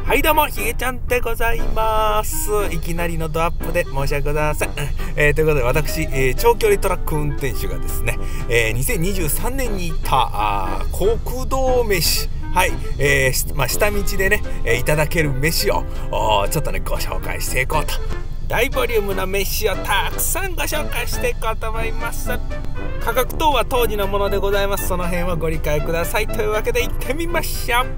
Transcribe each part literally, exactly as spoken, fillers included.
はいどうも、ひげちゃんでございます。いきなりのドアップで申し訳ございません。えー、ということで私、えー、長距離トラック運転手がですね、えー、にせんにじゅうさんねんに行ったあ国道飯、はい、えーまあ、下道でね、えー、いただける飯をちょっとねご紹介していこうと。大ボリュームな飯をたくさんご紹介していこうと思います。価格等は当時のものでございます。その辺はご理解ください。というわけで行ってみましょう。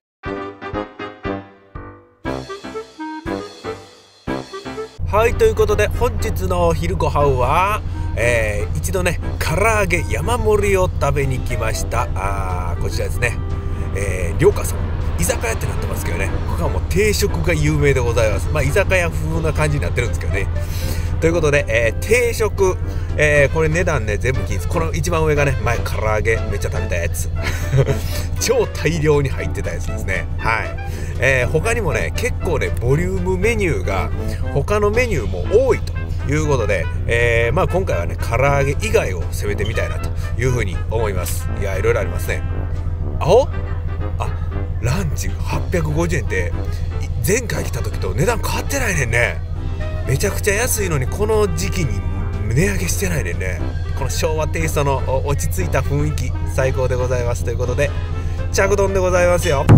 はい、ということで本日のお昼ご飯は、えー、一度ね唐揚げ山盛りを食べに来ました。あーこちらですね、えー、りょうかさん居酒屋ってなってますけどね、ここはもう定食が有名でございます。まあ居酒屋風な感じになってるんですけどね。ということで、えー、定食、えー、これ値段ね全部金です。この一番上がね前唐揚げめっちゃ食べたやつ超大量に入ってたやつですね。はい、えー、他にもね結構ねボリュームメニューが他のメニューも多いということで、えー、まあ今回はね唐揚げ以外を攻めてみたいなというふうに思います。いやいろいろありますね。青あランチはっぴゃくごじゅうえんって前回来た時と値段変わってないねんね。めちゃくちゃ安いのにこの時期に値上げしてないねんね。この昭和テイストの落ち着いた雰囲気最高でございます。ということで着丼でございますよ。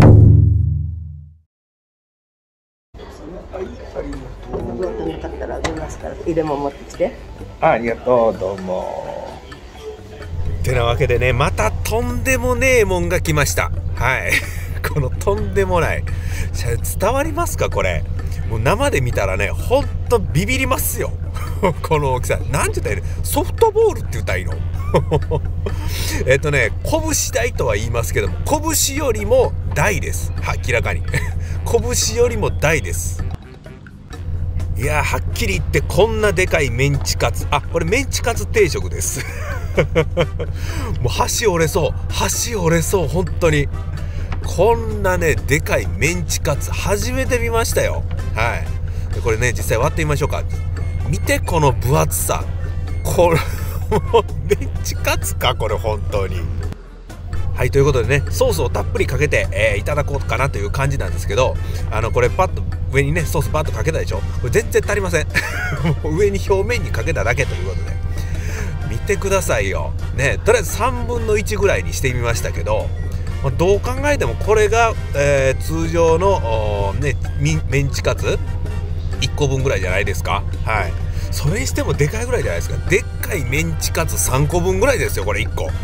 入れも持ってきて。 ありがとう、どうも。てなわけでねまたとんでもねえもんが来ました。はいこのとんでもない伝わりますかこれ。もう生で見たらねほんとビビりますよこの大きさなんて言ったらいいの、ソフトボールって言ったらいいのえっとね拳大とは言いますけども拳よりも大です。明らかに拳よりも大です。いやはっきり言ってこんなでかいメンチカツ、あこれメンチカツ定食ですもう箸折れそう箸折れそう本当に。こんなねでかいメンチカツ初めて見ましたよ。はいでこれね実際割ってみましょうか。見てこの分厚さ、これもうメンチカツかこれ本当に。はいということでねソースをたっぷりかけて、えー、いただこうかなという感じなんですけど、あのこれパッと上にねソースバーッとかけたでしょ。これ全然足りませんもう上に表面にかけただけということで見てくださいよね。とりあえずさんぶんのいちぐらいにしてみましたけど、まあ、どう考えてもこれが、えー、通常の、ね、メンチカツいっこぶんぐらいじゃないですか。はい、それにしてもでかいぐらいじゃないですか。でっかいメンチカツさんこぶんぐらいですよこれいっこ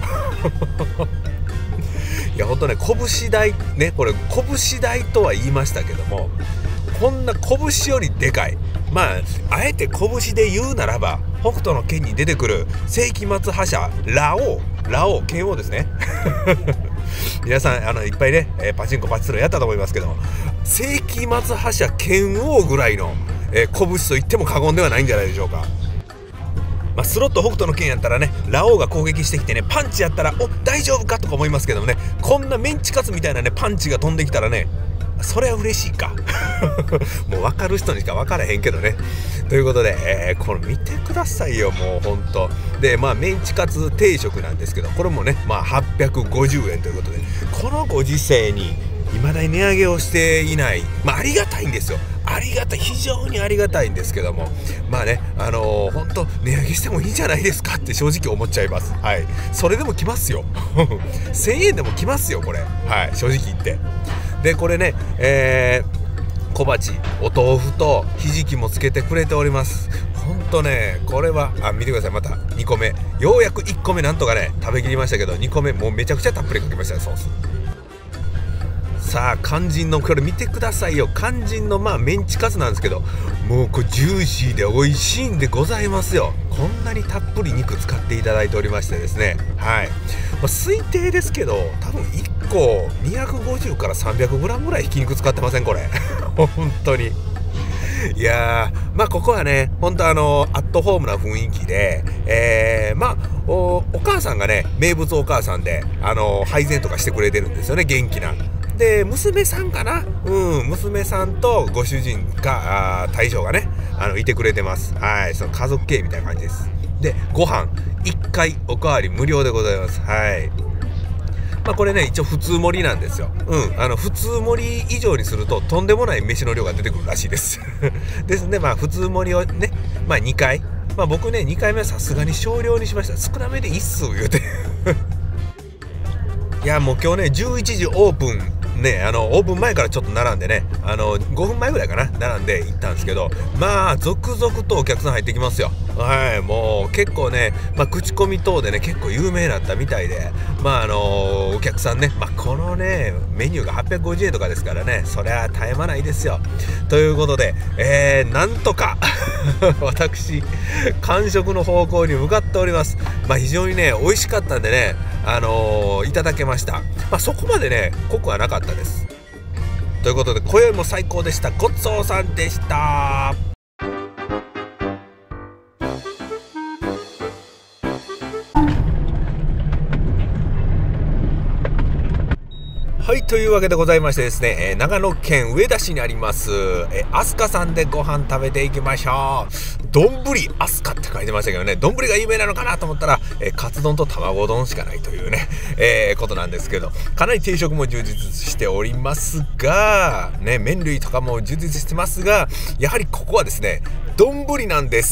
いやほんとね拳大ね、これ拳大とは言いましたけどもこんな拳よりでかい、まああえて拳で言うならば北斗の拳に出てくる世紀末覇者ラオウラオウ剣王ですね皆さんあのいっぱいね、えー、パチンコパチスロやったと思いますけど世紀末覇者剣王ぐらいの、えー、拳と言っても過言ではないんじゃないでしょうか。まあ、スロット北斗の拳やったらねラオウが攻撃してきてねパンチやったらお大丈夫かとか思いますけどもね、こんなメンチカツみたいなねパンチが飛んできたらねそれは嬉しいかもう分かる人にしか分からへんけどね。ということで、えー、これ見てくださいよもうほんとで、まあメンチカツ定食なんですけどこれもねまあはっぴゃくごじゅうえんということで、このご時世に未だに値上げをしていない、まあありがたいんですよ。ありがたい、非常にありがたいんですけども、まあねあのー、ほんと値上げしてもいいんじゃないですかって正直思っちゃいます。はい、それでも来ますよせんえんでも来ますよこれ。はい正直言ってでこれね、えー、小鉢お豆腐とひじきもつけてくれております。ほんとねこれはあ見てください。またにこめようやくいっこめなんとかね食べきりましたけどにこめもうめちゃくちゃたっぷりかけましたねソース。さあ肝心のこれ見てくださいよ。肝心のまあメンチカツなんですけどもうこれジューシーで美味しいんでございますよ。こんなにたっぷり肉使っていただいておりましてですね、はい、まあ、推定ですけど多分いっこにひゃくごじゅうからさんびゃくグラムぐらいひき肉使ってませんこれ本当に。いやーまあここはね本当あのアットホームな雰囲気で、えー、まあ お, お母さんがね名物お母さんであの配膳とかしてくれてるんですよね元気な。で娘さんかな、うん、娘さんとご主人かあ大将がねあのいてくれてます。はい、その家族系みたいな感じです。でご飯いっかいおかわり無料でございます。はい、ままあこれね一応普通盛りなんですよ。うんあの普通盛り以上にするととんでもない飯の量が出てくるらしいですですね。まあ普通盛りをねまあにかい、まあ僕ねにかいめはさすがに少量にしました。少なめでいいっす言うていやもう今日ねじゅういちじオープンね、あのオープン前からちょっと並んでね、あのごふんまえぐらいかな並んで行ったんですけど、まあ続々とお客さん入ってきますよ。はい、もう結構ね、まあ、口コミ等でね結構有名になったみたいで、まああのお客さんね、まあ、このねメニューがはっぴゃくごじゅうえんとかですからね、そりゃ絶え間ないですよ。ということで、えー、なんとか私完食の方向に向かっております。まあ非常にね美味しかったんでね、あのー、いただけました。まあそこまでね濃くはなかったです。ということで今宵も最高でした。ごちそうさんでした。はい、というわけでございましてですね、えー、長野県上田市にあります、えー、飛鳥さんでご飯食べていきましょう。丼飛鳥って書いてましたけどね、丼が有名なのかなと思ったら、えー、カツ丼と卵丼しかないというね、えー、ことなんですけど、かなり定食も充実しておりますが、ね、麺類とかも充実してますが、やはりここはですね、丼なんです。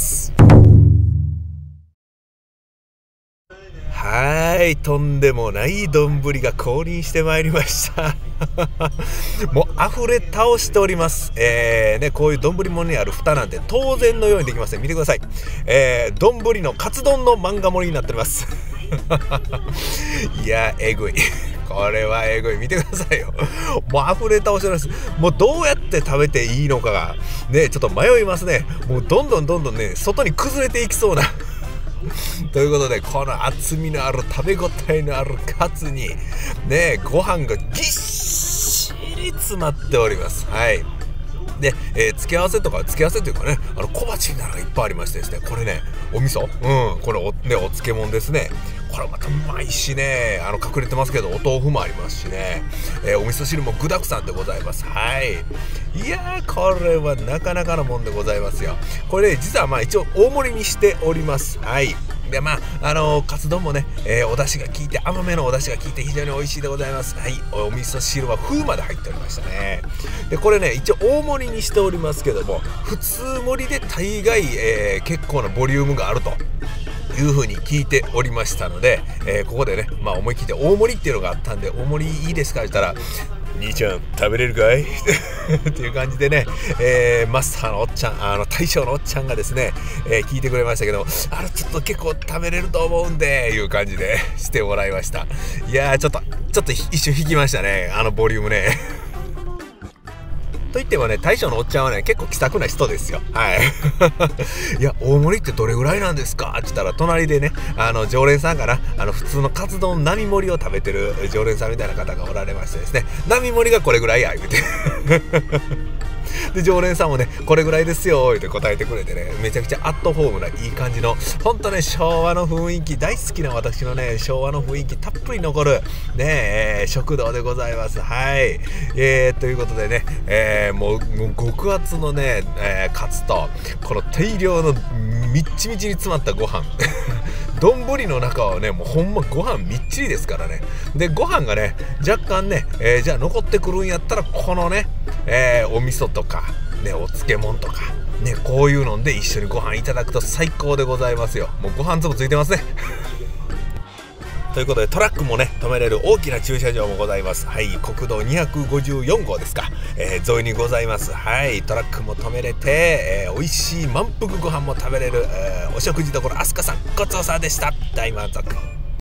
はい、とんでもない丼が降臨してまいりましたもう溢れ倒しております。えーね、こういう丼物にある蓋なんて当然のようにできません。見てください。えー、丼のカツ丼の漫画盛りになっておりますいやえぐいこれはえぐい。見てくださいよ。もう溢れ倒しております。もうどうやって食べていいのかがねちょっと迷いますね。もうどんどんどんどんね外に崩れていきそうなということで、この厚みのある食べ応えのあるカツにねご飯がぎっしり詰まっております。はい。で、えー、付け合わせとか付け合わせというかね、あの小鉢になるのがいっぱいありましてですね、これねお味噌、うんこれおねお漬物ですね。これまたうまいしね、あの隠れてますけどお豆腐もありますしね、えー、お味噌汁も具だくさんでございます。はい。いやーこれはなかなかのもんでございますよ。これ、ね、実はまあ一応大盛りにしております。はい。でまああのー、カツ丼もね、えー、お出汁が効いて甘めのお出汁が効いて非常に美味しいでございます。はい。お味噌汁は風まで入っておりましたね。でこれね一応大盛りにしておりますけども、普通盛りで大概、えー、結構なボリュームがあるという風に聞いておりましたので、えー、ここでねまあ思い切って大盛りっていうのがあったんで、大盛りいいですかって言ったら、兄ちゃん食べれるかいっていう感じでね、えー、マスターのおっちゃん、あの大将のおっちゃんがですね、えー、聞いてくれましたけど、あれちょっと結構食べれると思うんでいう感じでしてもらいました。いやーちょっとちょっと一瞬引きましたね、あのボリュームねといってもね、大将のおっちゃんはね結構気さくな人ですよ。はいいや大盛りってどれぐらいなんですかって言ったら、隣でねあの常連さんかな、あの普通のカツ丼並盛りを食べてる常連さんみたいな方がおられましてですね、並盛りがこれぐらいや言うてで常連さんもねこれぐらいですよって答えてくれてね、めちゃくちゃアットホームないい感じの、ほんとね昭和の雰囲気大好きな私のね昭和の雰囲気たっぷり残るね、えー、食堂でございます。はい、えー、ということでね、えー、もう、もう極厚のね、えー、カツとこの大量のみっちみちに詰まったご飯丼の中はねもうほんまご飯みっちりですからね。でご飯がね若干ね、えー、じゃあ残ってくるんやったらこのね、えー、お味噌とかねお漬物とかねこういうので一緒にご飯いただくと最高でございますよ。もうご飯粒ついてますねということでトラックもね止めれる大きな駐車場もございます。はい、国道にひゃくごじゅうよん号ですか、えー、沿いにございます。はい、トラックも止めれて、えー、美味しい満腹ご飯も食べれる、えー、お食事処飛鳥さん、ごちそうさんでした。大満足。こ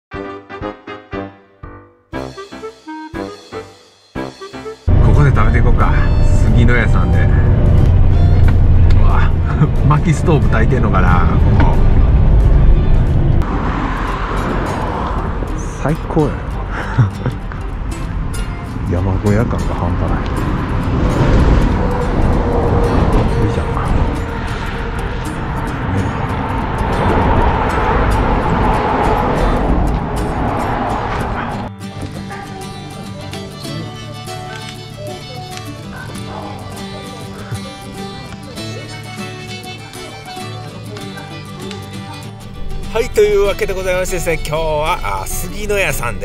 こで食べていこうか。杉野屋さんで。うわ薪ストーブ炊いてんのかな。ここ最高や山小屋感が半端ない。いいじゃん、はい、というわけでございましてですね、今日はあ杉野屋さんでね、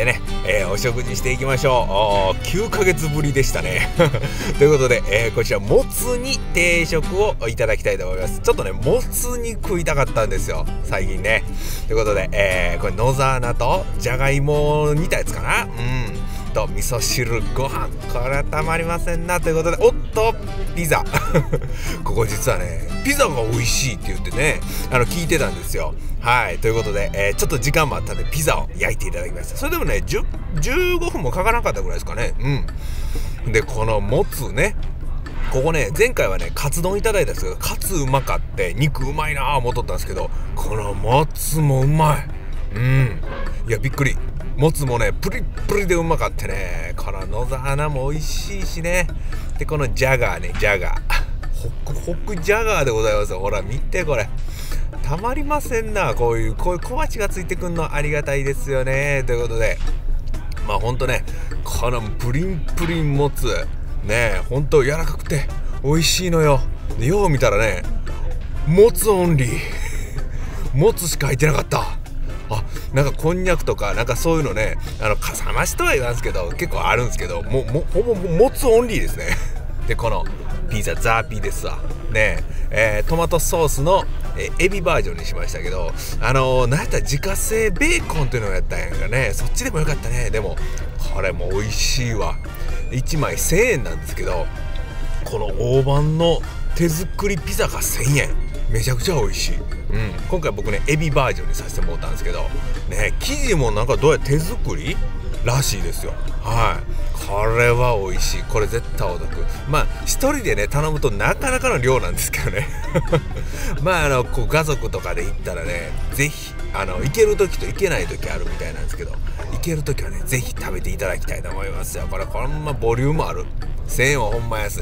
えー、お食事していきましょう。きゅうかげつぶりでしたねということで、えー、こちらもつ煮定食をいただきたいと思います。ちょっとねもつ煮食いたかったんですよ最近ね。ということで、えー、これ野沢菜とじゃがいも煮たやつかな、うんと味噌汁ご飯、これはたまりませんな。ということで、おっとピザここ実はねピザが美味しいって言ってね、あの聞いてたんですよ。はい、ということで、えー、ちょっと時間もあったんでピザを焼いていただきました。それでもねじゅう、じゅうごふんもかからなかったぐらいですかね。うんでこのもつね、ここね前回はねカツ丼いただいたんですけど、カツうまかって肉うまいなぁ思っとったんですけど、このもつもうまい。うんいやびっくり、もつもねプリップリでうまかってね、この野沢菜も美味しいしね。でこのジャガーね、ジャガーホクホクジャガーでございますよ。ほら見てこれ、たまりませんな。こういうこういう小鉢がついてくんのありがたいですよね。ということでまあほんとね、このプリンプリンもつね、ほんと柔らかくて美味しいのよ。でよう見たらねもつオンリーもつしか入ってなかった。あ、なんかこんにゃくとかなんかそういうのね、あのかさ増しとは言わんすけど結構あるんですけど、ももほぼもつオンリーですねでこのピザザーピーですわねえ、えー、トマトソースの、えー、エビバージョンにしましたけど、あのー、なんやったら自家製ベーコンっていうのをやったんやからね、そっちでもよかったね。でもこれも美味しいわ。いちまいせんえんなんですけど、この大判の手作りピザがせんえん、めちゃくちゃ美味しい。うん、今回僕ねエビバージョンにさせてもらったんですけどね、生地もなんかどうやら手作りらしいですよ。はい、これは美味しい。これ絶対お得。まあ一人でね頼むとなかなかの量なんですけどねまああのこう家族とかで行ったらね、ぜひあの行ける時と行けない時あるみたいなんですけど、行ける時はねぜひ食べていただきたいと思いますよ。これこんなボリュームある、せんえんはほんま安い。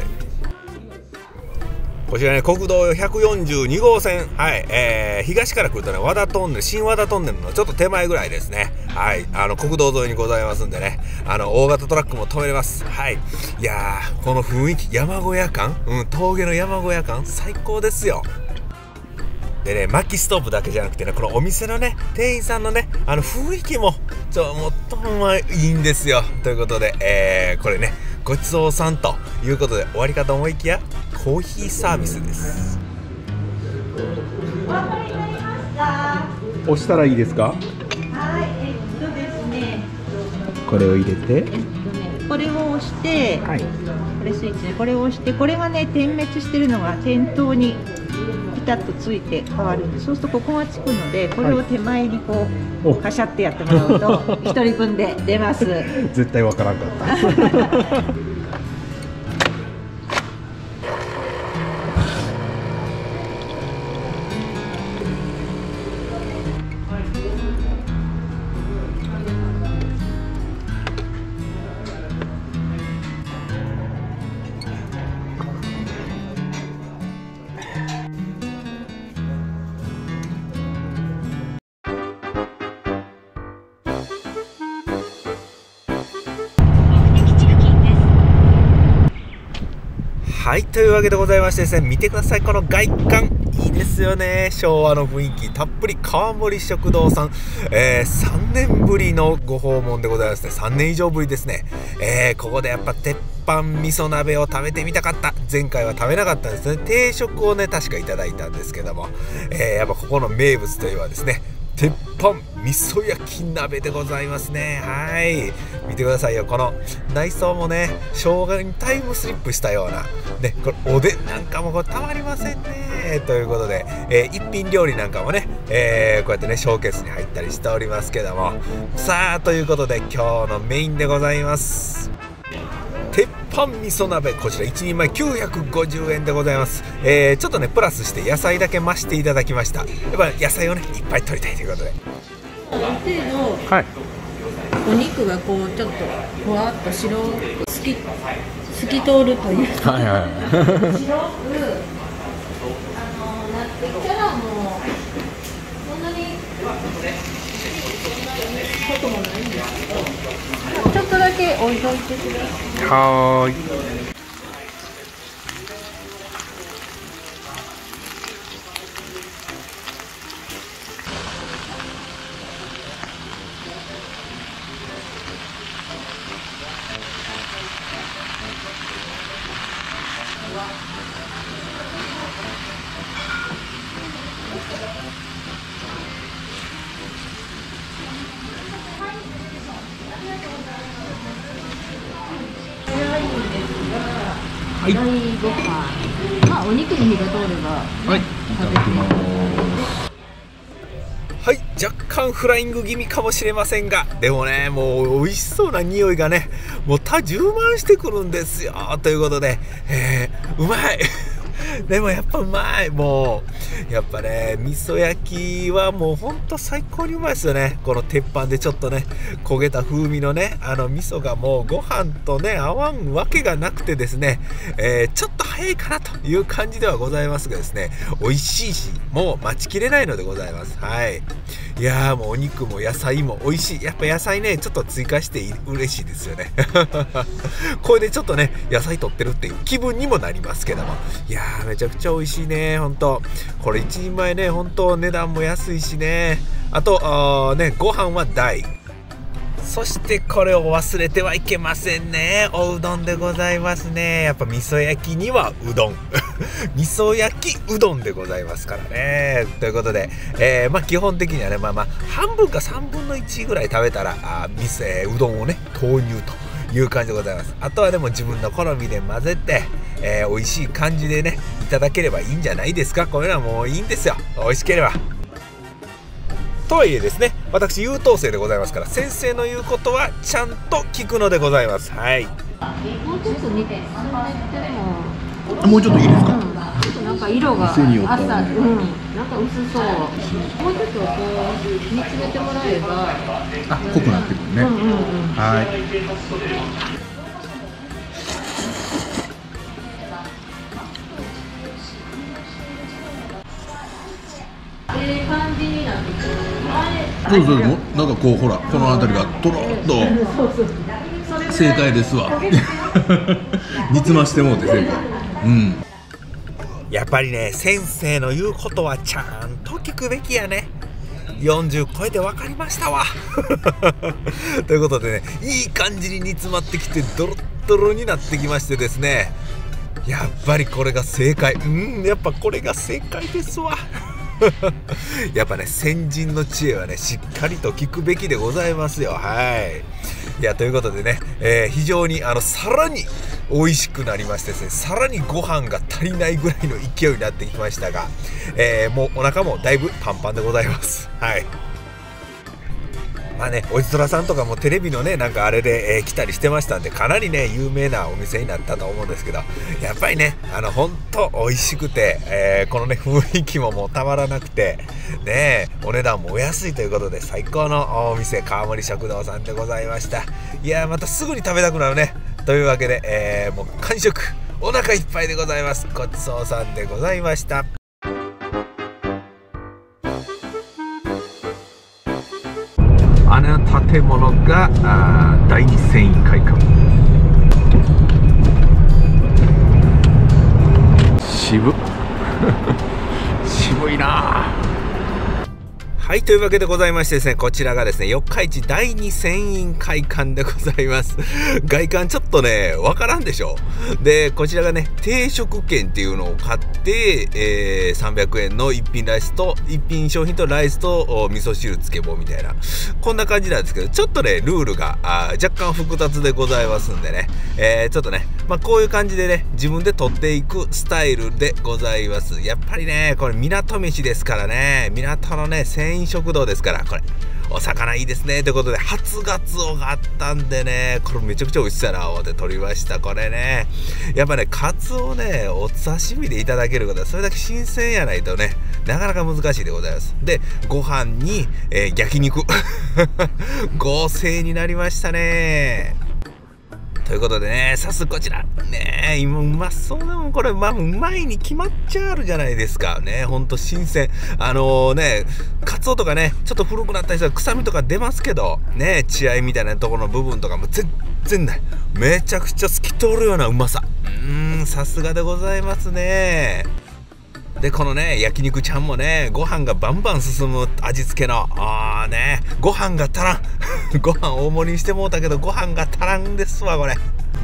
こちらね国道ひゃくよんじゅうにごうせん、はい、えー、東から来るとね和田トンネル、新和田トンネルのちょっと手前ぐらいですね。はい、あの国道沿いにございますんでね、あの大型トラックも止めれます。はい、いやーこの雰囲気、山小屋感、うん、峠の山小屋感最高ですよ。でね、薪ストーブだけじゃなくてね、このお店のね店員さんのねあの雰囲気もちょもっとほんまいいんですよ。ということで、えー、これねごちそうさんということで終わりかと思いきやコーヒーサービスです。 押したらいいですか？ はい、えっとですね。 これを入れて、 えっとね、これを押して、 はい、 これスイッチでこれを押して、これがね点滅してるのが店頭にピタッとついて変わるんで、そうするとここがつくので、これを手前にこう、はい、カシャってやってもらうと一人分で出ます。 絶対わからんかったはい、というわけでございましてですね、見てください、この外観いいですよね。昭和の雰囲気たっぷり、川森食堂さん、えー、さんねんぶりのご訪問でございますね。さんねん以上ぶりですね。えー、ここでやっぱ鉄板味噌鍋を食べてみたかった。前回は食べなかったんですね。定食をね確かいただいたんですけども、えー、やっぱここの名物といえばですね、鉄板味噌焼き鍋でございますね。はい、見てくださいよ、この内装もね昭和にタイムスリップしたようなね、これおでんなんかもこれたまりませんね。ということで、えー、一品料理なんかもね、えー、こうやってねショーケースに入ったりしておりますけども、さあということで今日のメインでございます。鉄板味噌鍋、こちらいちにんまえきゅうひゃくごじゅうえんでございます。えー、ちょっとねプラスして野菜だけ増していただきました。やっぱ野菜をねいっぱい取りたいということで、 ある程度、はい、お肉がこうちょっとふわっと白く透き透き通るというか、はいはい、白くあのなってきたらもうそんなにこともないんですけど、ちょっとだけ置いといてください。 はーい。 はい、ご飯、まあお肉に火が通れば、はい、食べてみます。 はい、若干フライング気味かもしれませんが、でもね、もう美味しそうな匂いがね、もう多充満してくるんですよ。ということで、えー、うまいでもやっぱうまい。もうやっぱね、味噌焼きはもうほんと最高にうまいですよね。この鉄板でちょっとね焦げた風味のね、あの味噌がもうご飯とね合わんわけがなくてですね、えー、ちょっと早いかなという感じではございますがですね、美味しいしもう待ちきれないのでございます。はい、いやーもうお肉も野菜も美味しい。やっぱ野菜ねちょっと追加して嬉しいですよねこれでちょっとね野菜取ってるっていう気分にもなりますけども、いやーめちゃくちゃ美味しいね。ほんとこれいちにんまえね、ほんと値段も安いしね。あとあね、ご飯は大。そしてこれを忘れてはいけませんね、おうどんでございますね。やっぱ味噌焼きにはうどん味噌焼きうどんでございますからね。ということで、えー、まあ基本的にはね、まあまあ半分かさんぶんのいちぐらい食べたらあ味噌、えー、うどんをね投入という感じでございます。あとはでも自分の好みで混ぜて、えー、美味しい感じでねいただければいいんじゃないですか。これはもういいんですよ、美味しければ。とはいえですね、私優等生でございますから、先生の言うことはちゃんと聞くのでございます。はい。 もうちょっと煮てももうちょっといいですか。 うん、ちょっとなんか色が朝、うん、なんか薄そう。もうちょっとこう煮詰めてもらえば、 あ、濃くなってくるね。うんうんうん、はい。 ええ感じになってくる。 そうそう、なんかこうほらこの辺りがとろっと正解ですわ煮詰ましてもうて正解。うん、 やっぱりね先生の言うことはちゃんと聞くべきやね。よんじゅう超えて分かりましたわということでね、いい感じに煮詰まってきてドロッドロになってきましてですね、やっぱりこれが正解。うん、やっぱこれが正解ですわやっぱね先人の知恵はねしっかりと聞くべきでございますよ。はい。いやということでね、えー、非常にあのさらに美味しくなりましてですね、さらにご飯が足りないぐらいの勢いになってきましたが、えー、もうお腹もだいぶパンパンでございます。はい。まあね、おじとらさんとかもテレビのねなんかあれで、えー、来たりしてましたんで、かなりね有名なお店になったと思うんですけど、やっぱりねあのほんと美味しくて、えー、このね雰囲気ももうたまらなくてね、お値段もお安いということで最高のお店川森食堂さんでございました。いやーまたすぐに食べたくなるね。というわけで、えー、もう完食お腹いっぱいでございます。ごちそうさんでございました。あの建物があ第二繊維会館。渋渋いな。はい、というわけでございましてですね、こちらがですね四日市第二繊維会館でございます。外観ちょっとねわからんでしょ。でこちらがね定食券っていうのを買って、えー、さんびゃくえんの一品ライスと一品商品とライスと味噌汁つけ棒みたいなこんな感じなんですけど、ちょっとねルールがあ若干複雑でございますんでね、えー、ちょっとねまあこういう感じでね自分で取っていくスタイルでございます。やっぱりねこれ港飯ですからね、港のね繊維食堂ですから、これお魚いいですねということで初ガツオがあったんでね、これめちゃくちゃ美味しそうやな思って取りました。これねやっぱねカツオねお刺身でいただけることはそれだけ新鮮やないとねなかなか難しいでございます。でご飯に、えー、焼肉合成になりましたね。ということでね、早速こちらね、今うまそうなもん、これまあうまいに決まっちゃあるじゃないですかね。ほんと新鮮。あのー、ねカツオとかねちょっと古くなったりしたら臭みとか出ますけどね、血合いみたいなところの部分とかも全然ない。めちゃくちゃ透き通るようなうまさ。うーん、さすがでございますね。でこのね焼肉ちゃんもねご飯がバンバン進む味付けのあーねご飯が足らんご飯大盛りにしてもうたけどご飯が足らんですわこれ。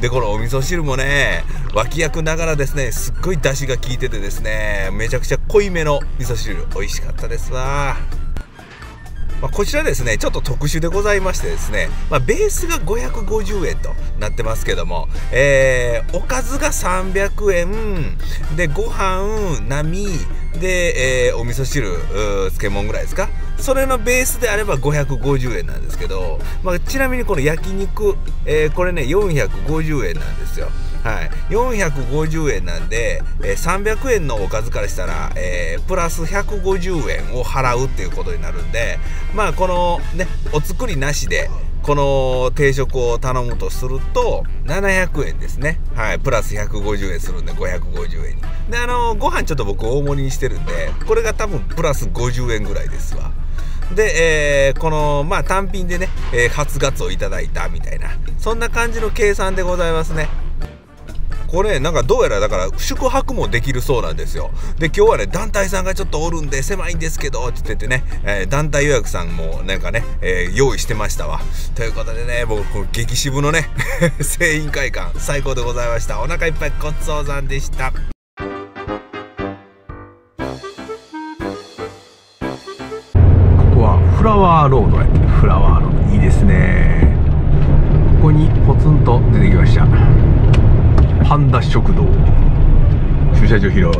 でこのお味噌汁もね脇役ながらですねすっごい出汁が効いててですねめちゃくちゃ濃いめの味噌汁美味しかったですわ。まあ、こちらですねちょっと特殊でございましてですね、まあ、ベースがごひゃくごじゅうえんとなってますけども、えー、おかずがさんびゃくえんでご飯並で、えー、お味噌汁漬物ぐらいですか、それのベースであればごひゃくごじゅうえんなんですけど、まあ、ちなみにこの焼肉、えー、これねよんひゃくごじゅうえんなんですよ。はい、よんひゃくごじゅうえんなんで、えー、さんびゃくえんのおかずからしたら、えー、プラスひゃくごじゅうえんを払うっていうことになるんで、まあこのねお作りなしでこの定食を頼むとするとななひゃくえんですね。はい、プラスひゃくごじゅうえんするんでごひゃくごじゅうえんに。であのご飯ちょっと僕大盛りにしてるんでこれが多分プラスごじゅうえんぐらいですわ。で、えー、このまあ単品でね、えー、初ガツをいただいたみたいなそんな感じの計算でございますね。これなんかどうやらだから宿泊もできるそうなんですよ。で今日はね団体さんがちょっとおるんで狭いんですけどって言っててね、えー、団体予約さんもなんかね、えー、用意してましたわ。ということでね僕この激渋のね精員会館最高でございました。お腹いっぱいごちそうさんでした。ここはフラワーロードへ。フラワーロードいいですね。ここにポツンと出てきました。パンダ食堂、駐車場広い。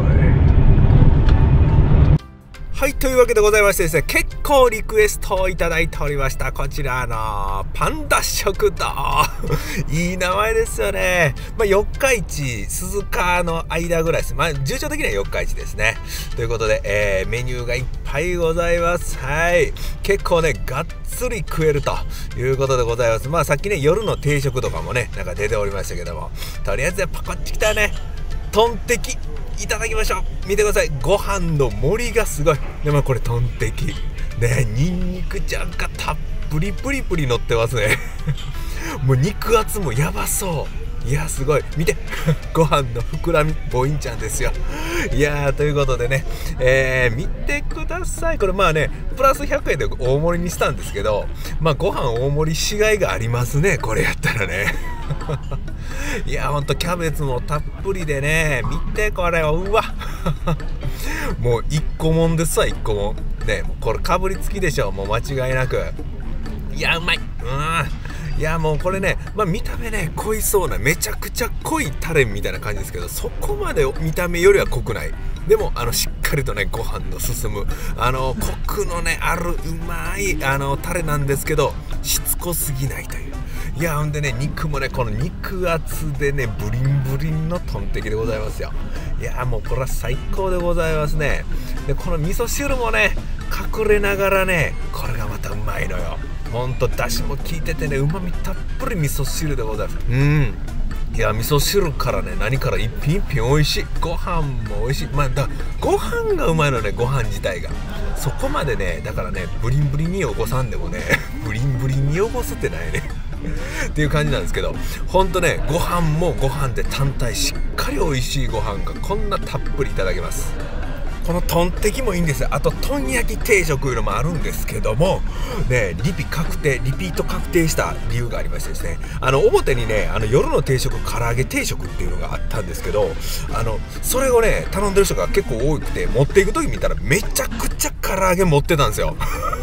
はい、というわけでございましてですね結構リクエストをいただいておりましたこちらのパンダ食堂いい名前ですよね。まあ、四日市鈴鹿の間ぐらいです。まあ住所的には四日市ですね。ということで、えー、メニューがいっぱいございます。はい、結構ねがっつり食えるということでございます。まあさっきね夜の定食とかもねなんか出ておりましたけども、とりあえずやっぱこっち来たらねトンテキいただきましょう。見てください、ご飯の盛りがすごい。でもこれトンテキね、ニンニクちゃんがたっぷりプリプリ乗ってますねもう肉厚もやばそう。いやすごい、見てご飯の膨らみボインちゃんですよ。いやーということでね、えー、見てください。これまあねプラスひゃくえんで大盛りにしたんですけど、まあご飯大盛りしがいがありますねこれやったらねいやほんとキャベツもたっぷりでね、見てこれうわもう一個もんですわ一個もんね。もうこれかぶりつきでしょもう間違いなく。いやうまい。うん、いやもうこれね、まあ、見た目ね濃いそうなめちゃくちゃ濃いタレみたいな感じですけど、そこまで見た目よりは濃くない。でもあのしっかりとねご飯の進むあのコクのねあるうまいあのタレなんですけどしつこすぎないという。いやほんでね肉もねこの肉厚でねブリンブリンのトンテキでございますよ。いやもうこれは最高でございますね。でこの味噌汁もね隠れながらねこれがまたうまいのよ。ほんとだしも効いててねうまみたっぷり味噌汁でございます。うん、いや味噌汁からね何から一品一品美味しい。ご飯も美味しい。まあだご飯がうまいのね、ご飯自体がそこまでねだからねブリンブリンに汚さんでもねブリンブリンに汚すってないねっていう感じなんですけど、ほんとねご飯もご飯で単体しっかり美味しいご飯がこんなたっぷりいただけます。このトンテキもいいんですよ。あととん焼き定食いうのもあるんですけどもね、リピ確定リピート確定した理由がありましてですね、あの表にねあの夜の定食唐揚げ定食っていうのがあったんですけど、あのそれをね頼んでる人が結構多くて持っていく時見たらめちゃくちゃ唐揚げ持ってたんですよ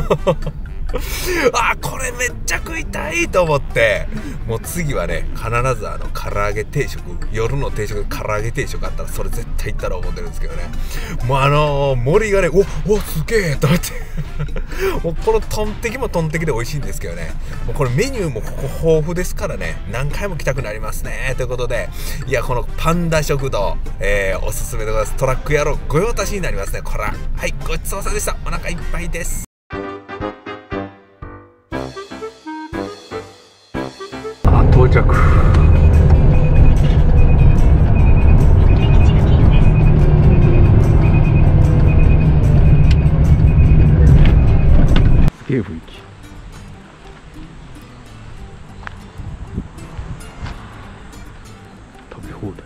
あこれめっちゃ食いたいと思って、もう次はね必ずあの唐揚げ定食、夜の定食唐揚げ定食あったらそれ絶対行ったら思ってるんですけどね、もうあのー、森がねおおすげえと思ってもうこのトンテキもトンテキで美味しいんですけどね、もうこれメニューもここ豊富ですからね何回も来たくなりますね。ということでいやこのパンダ食堂、えー、おすすめでございます。トラック野郎御用達になりますねこら。はいごちそうさまでした。お腹いっぱいです。到着。すげえ雰囲気。食べ放題。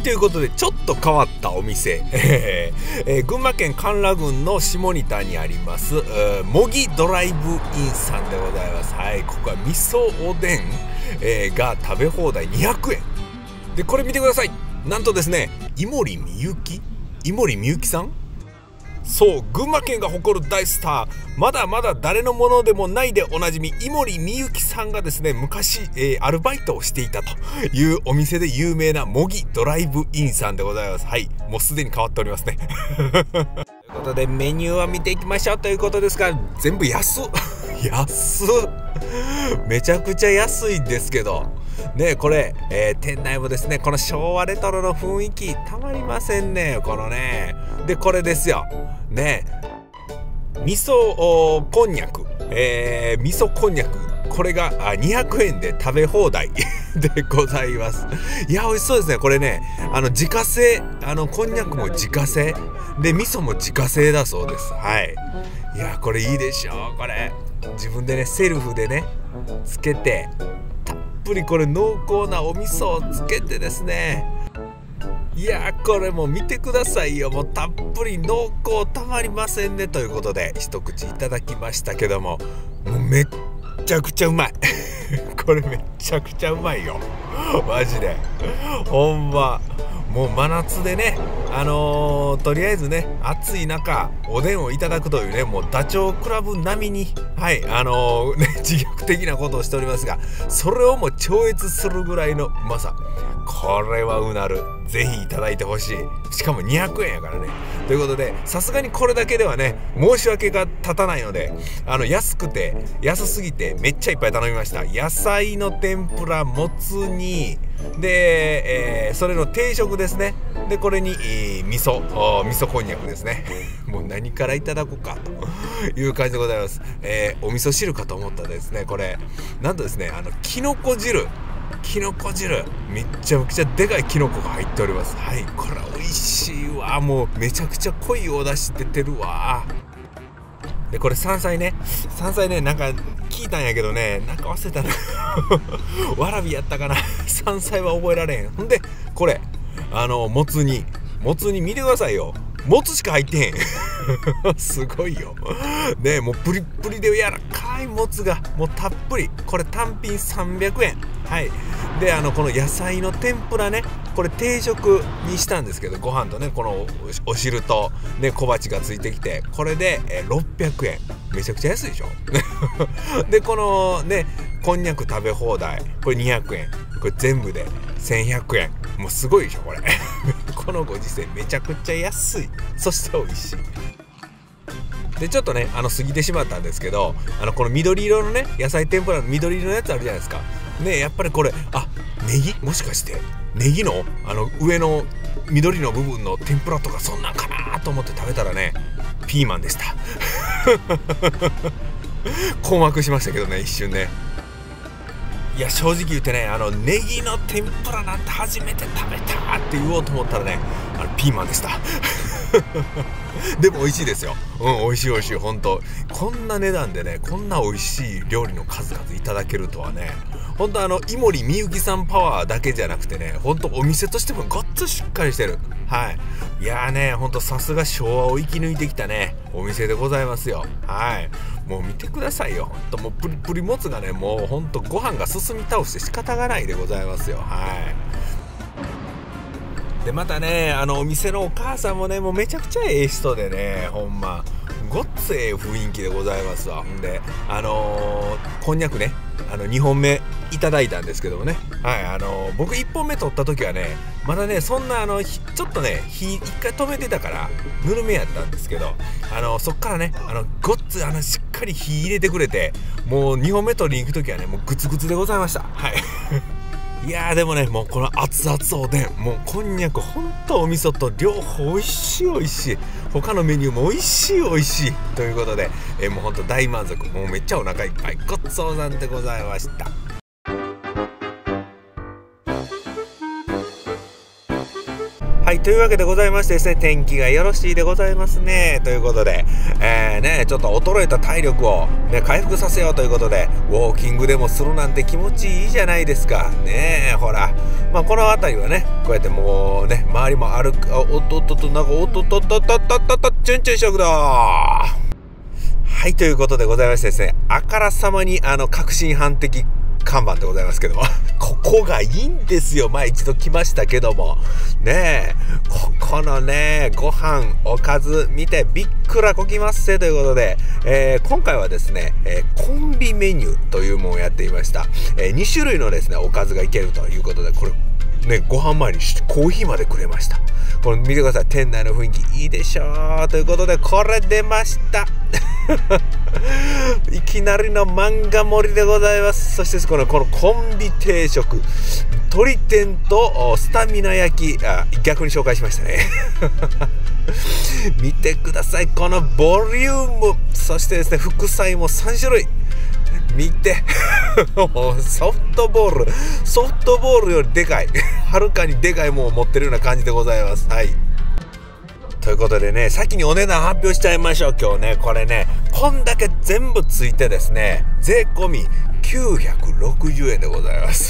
ということでちょっと変わったお店、えー、群馬県甘楽郡の下仁田にあります茂木ドライブインさんでございます。はい、ここは味噌おでん、えー、が食べ放題にひゃくえんで、これ見てください。なんとですね、井森美幸井森美幸さん、そう、群馬県が誇る大スター、まだまだ誰のものでもないでおなじみ井森美幸さんがですね、昔、えー、アルバイトをしていたというお店で有名な茂木ドライブインさんでございます。はい、もうすでに変わっておりますねということでメニューは見ていきましょうということですが、全部安っ安っめちゃくちゃ安いんですけどね、これ、えー、店内もですね、この昭和レトロの雰囲気たまりませんね、このね。でこれですよね、味噌こんにゃく、えー、味噌こんにゃく、これがにひゃくえんで食べ放題でございます。いや、美味しそうですね。これね、あの自家製、あのこんにゃくも自家製で味噌も自家製だそうです。はい、いやこれいいでしょう。これ自分でねセルフでねつけて、たっぷりこれ濃厚なお味噌をつけてですね、いやーこれもう見てくださいよ、もうたっぷり濃厚たまりませんねということで一口いただきましたけども、もうめっちゃくちゃうまいこれめっちゃくちゃうまいよマジで、ほんまもう真夏でね、あのー、とりあえずね暑い中おでんをいただくというね、もうダチョウ倶楽部並みに、はいあのーね、自虐的なことをしておりますが、それをもう超越するぐらいのうまさ、これはうなる。ぜひいただいてほしい。しかもにひゃくえんやからね。ということでさすがにこれだけではね申し訳が立たないので、あの安くて安すぎてめっちゃいっぱい頼みました。野菜の天ぷら、もつ煮で、えー、それの定食ですね。でこれに、えー、味噌味噌こんにゃくですねもう何からいただこうかという感じでございます。えー、お味噌汁かと思ったらですね、これなんとですね、あのきのこ汁きのこ汁、めっちゃくちゃでかいきのこが入っております。はい、これ美味しいわ。もうめちゃくちゃ濃いお出汁出てるわ。でこれ山菜ね、山菜ね、なんか聞いたんやけどね、なんか忘れたなわらびやったかな山菜は覚えられへん。ほんでこれあのもつ煮、もつ煮見てくださいよ、もつしか入ってへんすごいよね、もうプリップリで柔らかいもつがもうたっぷり。これ単品さんびゃくえん。はいで、あのこの野菜の天ぷらね、これ定食にしたんですけど、ご飯とねこのお汁とね小鉢がついてきて、これでろっぴゃくえん、めちゃくちゃ安いでしょでこのねこんにゃく食べ放題、これにひゃくえん、これ全部でせんひゃくえん、もうすごいでしょこれこのご時世めちゃくちゃ安い、そして美味しい。でちょっとねあの過ぎてしまったんですけど、あのこの緑色のね野菜天ぷらの緑色のやつあるじゃないですかね。やっぱりこれ、あ、ネギ、もしかしてネギのあの上の緑の部分の天ぷらとかそんなんかなと思って食べたらね、ピーマンでした困惑しましたけどね、一瞬ね。いや正直言ってね、あのネギの天ぷらなんて初めて食べたって言おうと思ったらね、あのピーマンでしたでも美味しいですよ。うん、美味しい美味しい。本当こんな値段でね、こんな美味しい料理の数々いただけるとはね、本当あの井森美幸さんパワーだけじゃなくてね、本当お店としてもごっつしっかりしてる。はい、いやーね、本当さすが昭和を生き抜いてきたねお店でございますよ。はい、もう見てくださいよ。本当もうプリプリもつがね、もう本当ご飯が進み倒して仕方がないでございますよ。はい。でまたね、あのお店のお母さんもね、もうめちゃくちゃええ人でね、ほんまごっつええ雰囲気でございますわ。ほんであのー、こんにゃくね、あのにほんめいただいたんですけどもね、はい、あのー、僕いっぽんめ取った時はね、まだねそんなあのちょっとね火いっかい止めてたからぬるめやったんですけど、あのー、そっからね、あのごっつあのしっかり火入れてくれて、もうにほんめ取りに行く時はね、もうグツグツでございました。はいいやーでもね、もうこの熱々おでん、もうこんにゃくほんとお味噌と両方美味しい美味しい、他のメニューも美味しい美味しいということで、えー、もうほんと大満足、もうめっちゃお腹いっぱい、ごちそうさんでございました。 はい、というわけでございましてですね、天気がよろしいでございますね。ということで、えー、ね、ちょっと衰えた体力を、ね、回復させようということで、ウォーキングでもするなんて気持ちいいじゃないですか。ねえ、ほら。まあ、この辺りはね、こうやってもうね、周りも歩く、あ、おっとっとっと、なんか、おっとっとっとっとっとっとっと、チュンチュン食堂。はい、ということでございましてですね、あからさまに、あの、革新犯的看板でございますけどもここがいいんですよ。前一度来ましたけどもねえ、ここのねご飯おかず見てびっくらこきますせということで、えー、今回はですね、えー、コンビメニューというものをやっていました。えー、に種類のですねおかずがいけるということで、これね、ご飯前にコーヒーまでくれました。これ見てください、店内の雰囲気いいでしょうということで、これ出ましたいきなりの漫画盛りでございます。そしてこのこのコンビ定食、鶏天とスタミナ焼き、あ、逆に紹介しましたね見てください、このボリューム、そしてですね副菜もさん種類見てソフトボールソフトボールよりでかいはるかにでかいものを持ってるような感じでございます。はい、ということでね、先にお値段発表しちゃいましょう。今日ね、これね、こんだけ全部ついてですね、税込みきゅうひゃくろくじゅうえんでございます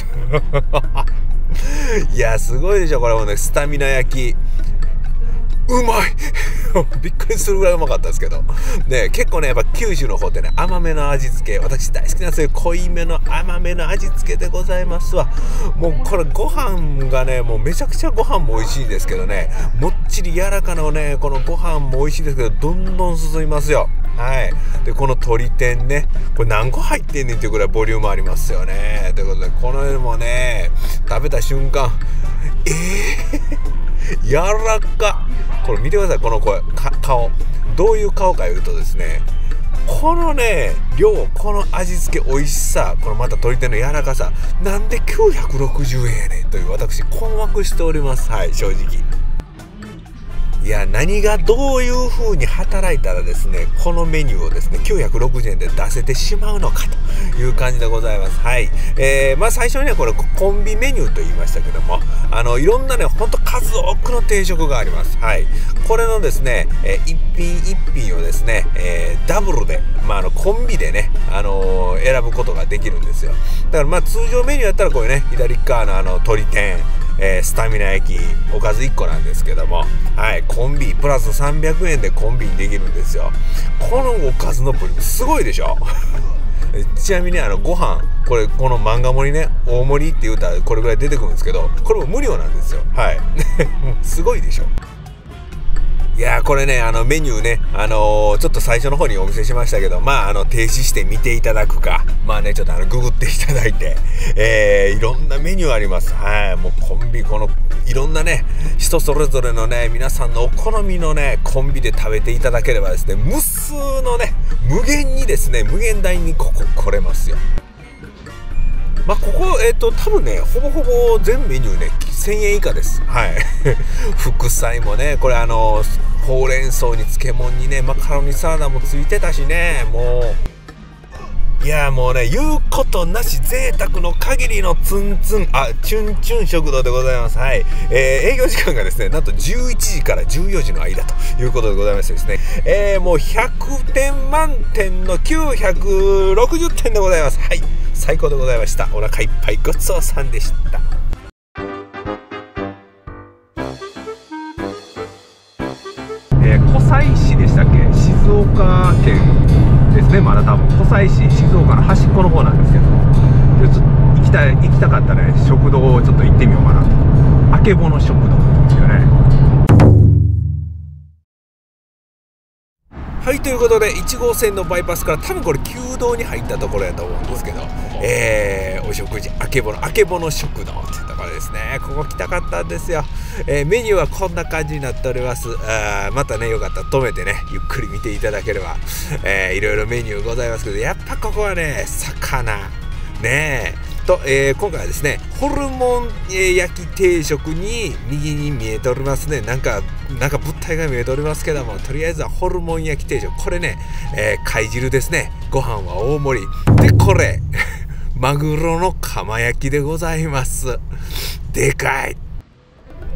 いや、すごいでしょ、これもね、スタミナ焼き。うまいびっくりするぐらいうまかったですけどね、結構ねやっぱ九州の方ってね甘めの味付け、私大好きなんですよ。濃いめの甘めの味付けでございますわ。もうこれご飯がねもうめちゃくちゃご飯も美味しいんですけどね、もっちり柔らかなねこのご飯も美味しいですけど、どんどん進みますよ。はい、でこの鶏天ね、これ何個入ってんねんっていうぐらいボリュームありますよね。ということでこの辺もね食べた瞬間、えー柔らか。これ見てください、この声か顔どういう顔かいうとですね、このね量、この味付け美味しさ、このまた鶏天の柔らかさ、なんできゅうひゃくろくじゅうえんやねんという私困惑しております。はい、正直。いや、何がどういう風に働いたらですねこのメニューをですねきゅうひゃくろくじゅうえんで出せてしまうのかという感じでございます。はい、えー、まあ最初にはこれコンビメニューと言いましたけども、あのいろんなねほんと数多くの定食があります。はい、これのですね、えー、一品一品をですね、えー、ダブルで、まあ、あのコンビでね、あのー、選ぶことができるんですよ。だからまあ通常メニューやったらこういうね左側のあの鶏天、えー、スタミナ焼きおかずいっこなんですけども、はい、コンビプラスさんびゃくえんでコンビにできるんですよ。このおかずのボリュームすごいでしょちなみにあのご飯これこの漫画盛りね、大盛りって言うたらこれぐらい出てくるんですけど、これも無料なんですよ。はいすごいでしょ。いやーこれねあのメニューね、あのー、ちょっと最初の方にお見せしましたけど、まああの停止して見ていただくか、まあねちょっとあのググっていただいて、えー、いろんなメニューあります。はい、もうコンビ、このいろんなね人それぞれのね皆さんのお好みのねコンビで食べていただければですね、無数のね無限にですね無限大にここ来れますよ。まあここえっと多分ねほぼほぼ全メニューねせんえん以下です。はい副菜もねこれあのほうれん草に漬物にねマカロニサラダもついてたしね、もういやもうね言うことなし贅沢の限りのツンツンあチュンチュン食堂でございます。はい、えー、営業時間がですねなんとじゅういちじからじゅうよじの間ということでございましてですね、えー、もうひゃくてん満点のきゅうひゃくろくじゅってんでございます。はい、最高でございました。お腹いっぱいごちそうさんでした。えー、湖西市でしたっけ、静岡県ですね。まだ多分湖西市静岡の端っこの方なんですけど、でちょっと行きたい行きたかったね食堂をちょっと行ってみようかなと。あけぼの食堂ですよね。はい、ということでいち号線のバイパスから多分これ旧道に入ったところやと思うんですけど、えー、お食事あけぼのあけぼの食堂っていうところですね。ここ来たかったんですよ。えー、メニューはこんな感じになっております。あまたねよかったら止めてねゆっくり見ていただければ、えー、いろいろメニューございますけど、やっぱここはね魚ねえと、えー、今回はですねホルモン、えー、焼き定食に右に見えておりますね、なんかなんか物体が見えておりますけども、とりあえずはホルモン焼き定食、これね、えー、貝汁ですね、ご飯は大盛りで、これマグロの釜焼きでございます。でかい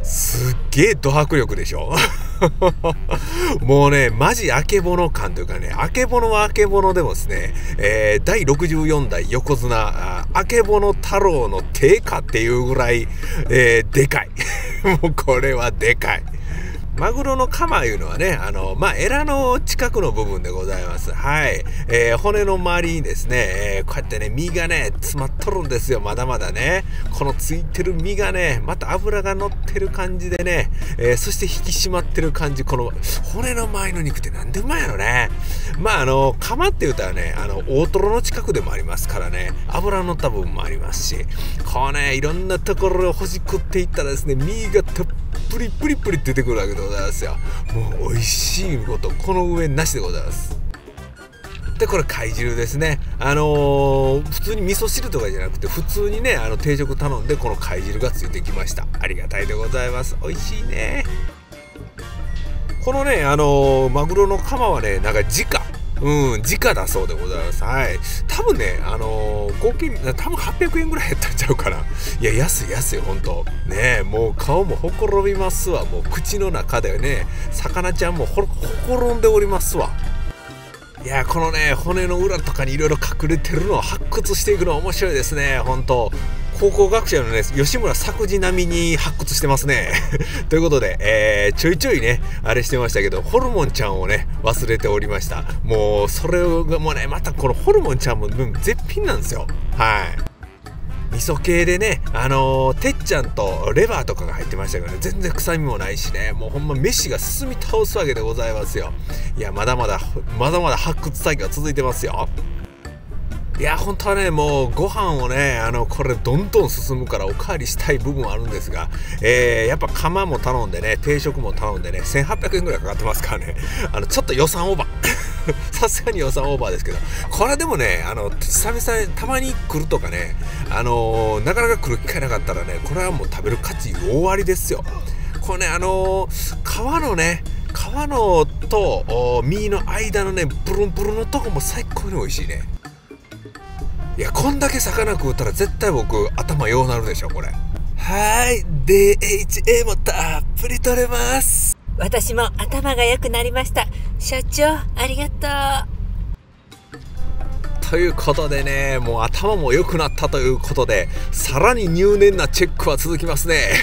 すっげえド迫力でしょもうねマジあけぼの感というかね、あけぼのはあけぼのでもですね、えー、だいろくじゅうよんだい横綱あけぼの太郎の定価っていうぐらい、えー、でかいもうこれはでかい。マグロのカマいうのはね、あの、まあ、エラの近くの部分でございます。はい。えー、骨の周りにですね、えー、こうやってね、身がね、詰まっとるんですよ、まだまだね。このついてる身がね、また脂が乗ってる感じでね、えー、そして引き締まってる感じ、この骨の周りの肉ってなんでうまいのね。まあ、あの、カマって言ったらね、あの、大トロの近くでもありますからね、脂乗った部分もありますし、こうね、いろんなところをほじくっていったらですね、身がたっぷりプリプリ出てくるわけでございますよ。もう美味しいことこの上なしでございます。でこれ貝汁ですね。あのー、普通に味噌汁とかじゃなくて普通にねあの定食頼んでこの貝汁がついてきました。ありがたいでございます。美味しいね。このねあのー、マグロのカマはねなんか直うん、直だそうでございます。はい。多分ね、あのー、合計、多分はっぴゃくえんぐらいやったんちゃうかな。いや、安い安い、ほんと。ねえ、もう顔もほころびますわ。もう口の中でね、魚ちゃんもほ、ほころんでおりますわ。いや、このね、骨の裏とかにいろいろ隠れてるのを発掘していくのは面白いですね、ほんと。高校学者のね、吉村作治並みに発掘してますね。ということで、えー、ちょいちょいね、あれしてましたけど、ホルモンちゃんをね、忘れておりました。もう、それがもうね、またこのホルモンちゃんも絶品なんですよ。はい。味噌系でね、あのー、てっちゃんとレバーとかが入ってましたけどね、全然臭みもないしね、もうほんま飯が進み倒すわけでございますよ。いや、まだまだ、まだまだ発掘作業は続いてますよ。いや本当はねもうご飯をねあのこれどんどん進むからおかわりしたい部分はあるんですが、えー、やっぱ釜も頼んでね定食も頼んでねせんはっぴゃくえんぐらいかかってますからねあのちょっと予算オーバーさすがに予算オーバーですけど、これでもねあの久々にたまに来るとかねあのー、なかなか来る機会なかったらねこれはもう食べる価値大ありですよ。これねあのー、皮のね皮のと身の間のねブルンブルンのとこも最高に美味しいね。いやこんだけ魚食うたら絶対僕頭ようなるでしょこれ。はい ディーエイチエー もたっぷり取れます。 私も頭が良くなりました。社長ありがとう。ということでねもう頭も良くなったということでさらに入念なチェックは続きますね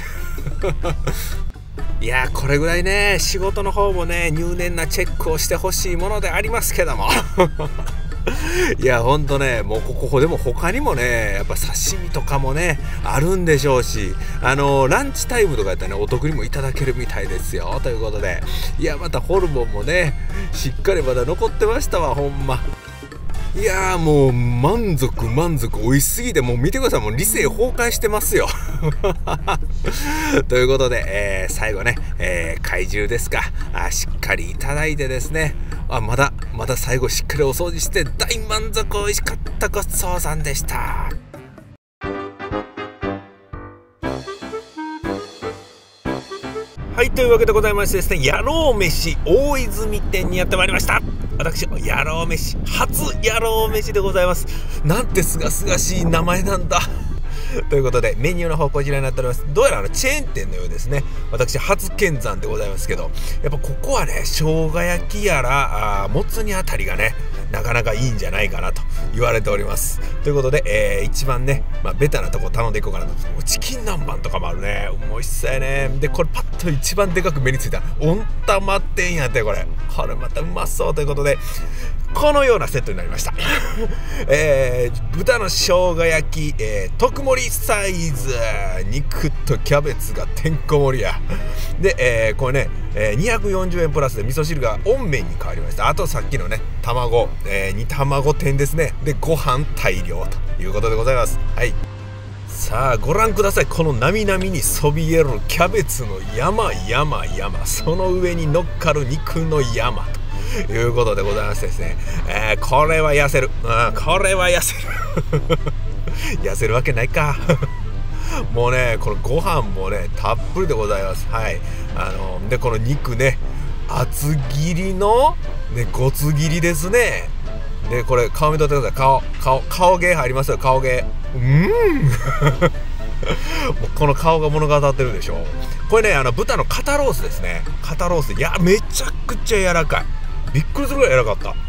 いやこれぐらいね仕事の方もね入念なチェックをしてほしいものでありますけどもいやほんとねもうここでも他にもねやっぱ刺身とかもねあるんでしょうし、あのー、ランチタイムとかやったらねお得にもいただけるみたいですよ。ということでいやまたホルモンもねしっかりまだ残ってましたわほんま。いやーもう満足満足美味しすぎてもう見てくださいもう理性崩壊してますよということで、えー、最後ね、えー、怪獣ですかあしっかりいただいてですねあまだまだ最後しっかりお掃除して大満足美味しかったごちそうさんでした。はいというわけでございましてですね野郎飯大泉店にやってまいりました。私野郎飯初野郎飯でございます。なんてすがすがしい名前なんだということでメニューの方こちらになっております。どうやらあのチェーン店のようですね。私初見山でございますけどやっぱここはね生姜焼きやらあもつ煮あたりがねなかなかいいんじゃないかなと言われております。ということで、えー、一番ね、まあ、ベタなとこ頼んでいこうかなと。チキン南蛮とかもあるね。美味しそうやね。でこれパッと一番でかく目についた温玉ってんやってこれこれまたうまそうということでこのようなセットになりました、えー、豚の生姜焼き、えー、特盛りサイズ肉とキャベツがてんこ盛りやで、えー、これね、えー、にひゃくよんじゅうえんプラスで味噌汁が温麺に変わりました。あとさっきのね卵、えー、煮卵天ですね。でご飯大量ということでございます。はいさあご覧ください。このなみなみにそびえるキャベツの山山山その上に乗っかる肉の山ということでございましてですね、えー、これは痩せる、うん、これは痩せる痩せるわけないかもうねこのご飯もねたっぷりでございます。はいあのでこの肉ね厚切りのねごつ切りですね。でこれ顔見とってください。顔顔顔芸入りますよ。顔芸うんもうこの顔が物語ってるでしょ。 これね、あの豚の肩ロースですね。肩ロース、いやめちゃくちゃ柔らかい、びっくりするぐらい柔らかかった。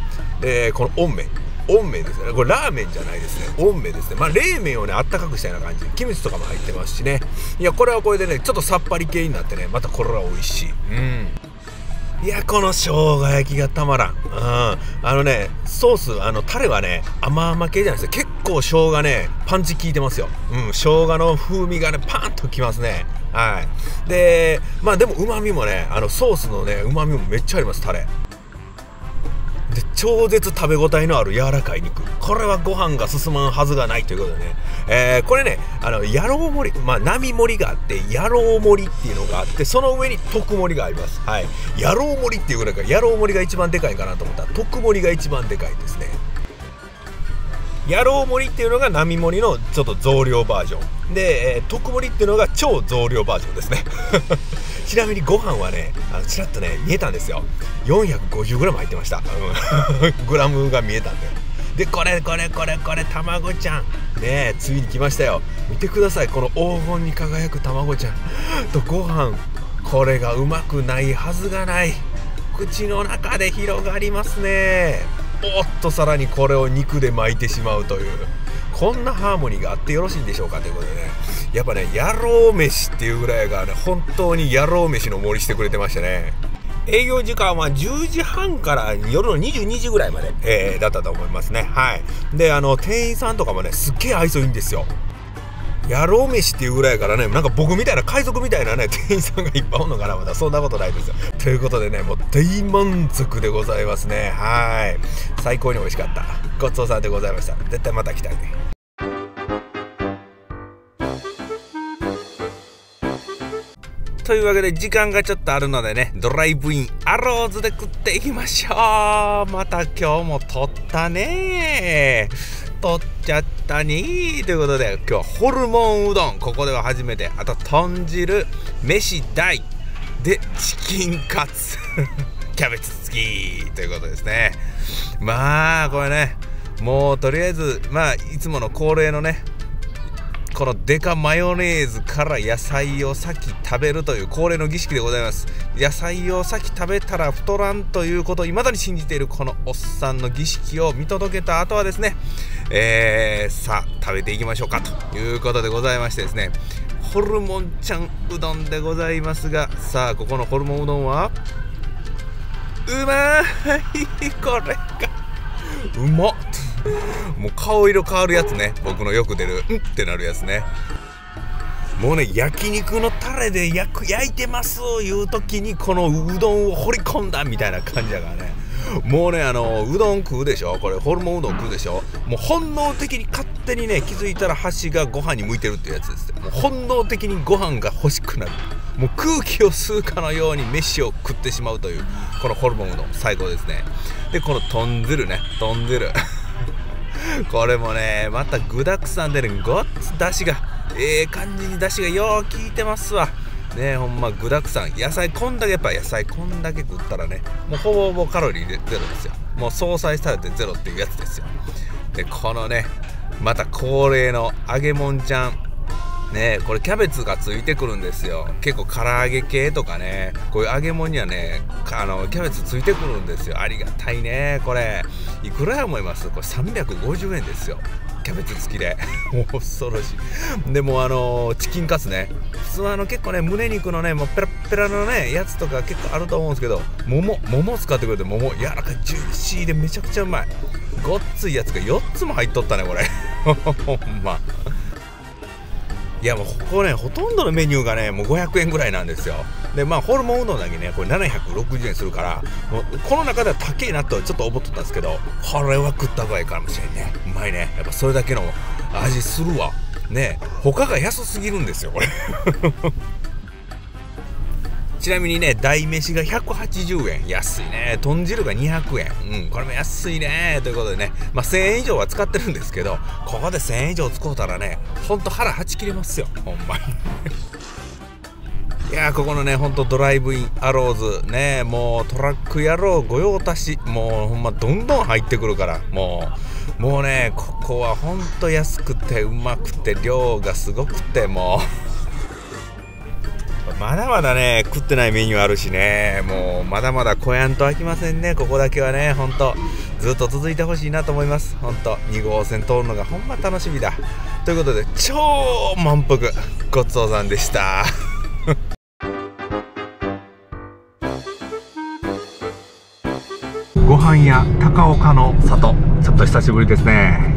でこの温麺、温麺ですね。これラーメンじゃないですね、温麺ですね。まあ冷麺をねあったかくしたような感じでキムチとかも入ってますしね。いやこれはこれでねちょっとさっぱり系になってね、またこれは美味しい。うんいやこの生姜焼きがたまらん。うん、あのねソース、あのタレはね甘々系じゃないですよ。結構生姜ねパンチ効いてますよ。うん、生姜の風味がねパーンときますね。はい。でまあでもうまみもね、あのソースのねうまみもめっちゃあります。タレで超絶食べ応えのある柔らかい肉、これはご飯が進まんはずがないということでね、えー、これねあの野郎盛り、まあ並盛りがあって野郎盛りっていうのがあって、その上に特盛りがあります。はい。野郎盛りっていうぐらいから野郎盛りが一番でかいかなと思ったら特盛りが一番でかいですね。野郎盛りっていうのが並盛りのちょっと増量バージョンで、えー、特盛りっていうのが超増量バージョンですねちなみにご飯はね、あのちらっとね見えたんですよ。 よんひゃくごじゅうグラム 入ってました、うん、グラムが見えたんで、でこれこれこれこれ卵ちゃんねえついに来ましたよ。見てください、この黄金に輝く卵ちゃんとご飯、これがうまくないはずがない。口の中で広がりますね。おっとさらにこれを肉で巻いてしまうという、こんなハーモニーがあってよろしいんでしょうかということでね、やっぱね野郎飯っていうぐらいがね本当に野郎飯の盛りしてくれてましたね。営業時間はじゅうじはんから夜のにじゅうにじぐらいまで、えー、だったと思いますね。はい。であの店員さんとかもねすっげえ愛想いいんですよ。野郎飯っていうぐらいからね、なんか僕みたいな海賊みたいなね店員さんがいっぱいおるのかな、まだそんなことないですよ。ということでね、もう大満足でございますね。はい、最高に美味しかった。ごちそうさまでございました。絶対また来たいね。というわけで時間がちょっとあるのでね、ドライブインアローズで食っていきましょう。また今日も取ったねー、取っちゃったねー。ということで今日はホルモンうどん、ここでは初めて、あと豚汁、飯大でチキンカツキャベツ付きということですね。まあこれね、もうとりあえずまあいつもの恒例のね、このデカマヨネーズから野菜を先食べるという恒例の儀式でございます。野菜を先食べたら太らんということを未だに信じているこのおっさんの儀式を見届けた後はですね、えー、さあ食べていきましょうかということでございましてですね、ホルモンちゃんうどんでございますが、さあここのホルモンうどんはうまい、これがうまっもう顔色変わるやつね、僕のよく出るうんってなるやつね。もうね焼肉のタレで焼く焼いてますいう時にこのうどんを掘り込んだみたいな感じだからね、もうねあのうどん食うでしょ、これホルモンうどん食うでしょ、もう本能的に勝手にね気づいたら箸がご飯に向いてるっていうやつです。もう本能的にご飯が欲しくなる、もう空気を吸うかのように飯を食ってしまうというこのホルモンうどん最高ですね。でこの豚汁ね、豚汁これもねまた具だくさんでね、ごっつだしがええ感じにだしがよう効いてますわね。ほんま具だくさん、野菜こんだけ、やっぱ野菜こんだけ食ったらね、もうほぼほぼカロリーゼロですよ。もう相殺されてゼロっていうやつですよ。でこのねまた恒例の揚げもんちゃんね、これキャベツがついてくるんですよ。結構唐揚げ系とかね、こういう揚げ物にはねあのキャベツついてくるんですよ。ありがたいね。これいくらや思います？これさんびゃくごじゅうえんですよ、キャベツ付きでもう恐ろしい。でもあのチキンカツね、普通はあの結構ね胸肉のねもうペラペラのねやつとか結構あると思うんですけど、桃桃使ってくれて、桃柔らかいジューシーでめちゃくちゃうまい。ごっついやつがよっつも入っとったねこれほんま。いやもうここねほとんどのメニューがねもうごひゃくえんぐらいなんですよ。でまあホルモンうどんだけねこれななひゃくろくじゅうえんするから、もうこの中では高いなとちょっと思っとったんですけど、これは食った方がいいかもしれんね。うまいね、やっぱそれだけの味するわね。他が安すぎるんですよこれちなみにね大飯がひゃくはちじゅうえん、安いね。豚汁がにひゃくえん、うん、これも安いねということでね、まあせんえん以上は使ってるんですけど、ここでせんえん以上使うたらねほんと腹はち切れますよほんまにいやーここのねほんとドライブインアローズね、もうトラック野郎御用達、もうほんまどんどん入ってくるから、もうもうねここはほんと安くてうまくて量がすごくて、もうまだまだね食ってないメニューあるしね、もうまだまだ来やんと飽きませんね。ここだけはねほんとずっと続いてほしいなと思います。ほんとに号線通るのがほんま楽しみだ。ということで超満腹ごちそうさんでしたご飯屋高岡の里、ちょっと久しぶりですね。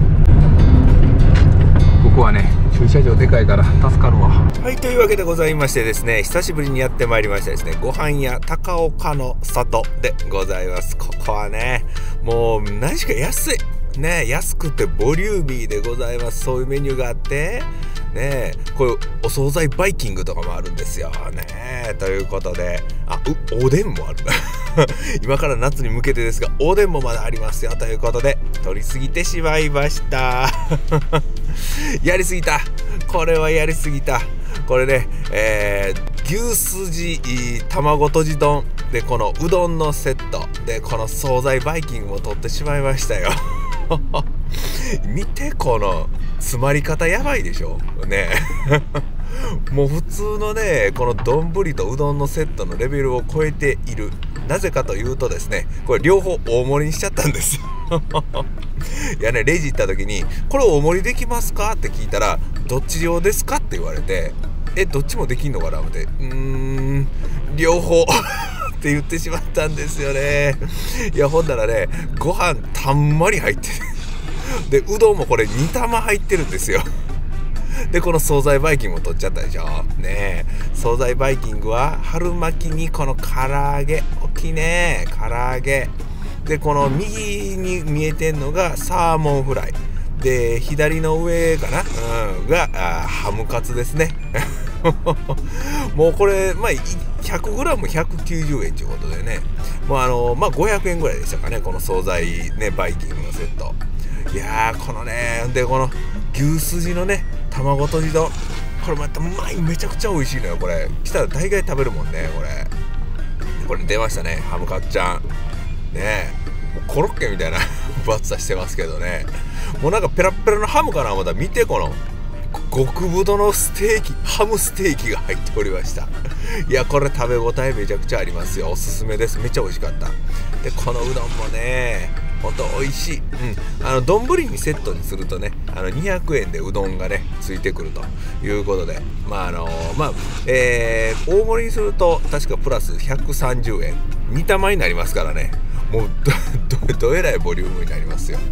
ここはね駐車場でかいから助かるわ。はい、というわけでございましてですね、久しぶりにやってまいりましたですね、ご飯屋高岡の里でございます。ここはねもう何しか安いね、安くてボリューミーでございます。そういうメニューがあってね、こういうお惣菜バイキングとかもあるんですよね。ということで、あ、うおでんもある今から夏に向けてですがおでんもまだありますよということで取りすぎてしまいましたやりすぎた、これはやりすぎた。これね、えー、牛すじ卵とじ丼でこのうどんのセットでこの惣菜バイキングも取ってしまいましたよ見てこの詰まり方やばいでしょねもう普通のねこの丼とうどんのセットのレベルを超えている。なぜかというとですね、これ両方大盛りにしちゃったんですよいやね、レジ行った時にこれ大盛りできますかって聞いたらどっち用ですかって言われて、えどっちもできんのかなって、うーん両方って言ってしまったんですよね。いやほんならねご飯たんまり入ってるでうどんもこれに玉入ってるんですよ。でこの惣菜バイキングも取っちゃったでしょね。え惣菜バイキングは春巻きにこの唐揚げ大きいね、唐揚げでこの右に見えてんのがサーモンフライで左の上かな、うん、があハムカツですねもうこれまあ ひゃくグラムひゃくきゅうじゅうえんということでね、もうあのまあごひゃくえんぐらいでしたかね、この惣菜ねバイキングのセット。いやーこのねでこの牛すじのね卵とじ丼、これまたうまい、めちゃくちゃ美味しいのよ。これ来たら大概食べるもんね。これこれ出ましたね、ハムカツちゃんね。もうコロッケみたいな分厚さしてますけどね、もうなんかペラッペラのハムかな。まだ見てこの極太のステーキ、ハムステーキが入っておりましたいやこれ食べ応えめちゃくちゃありますよ。おすすめです。めっちゃ美味しかった。でこのうどんもねほんと美味しい。うん、あの丼にセットにするとねあのにひゃくえんでうどんがねついてくるということで、まああのまあえー、大盛りにすると確かプラスひゃくさんじゅうえんに玉になりますからね、もう ど, ど, どえらいボリュームになりますよ。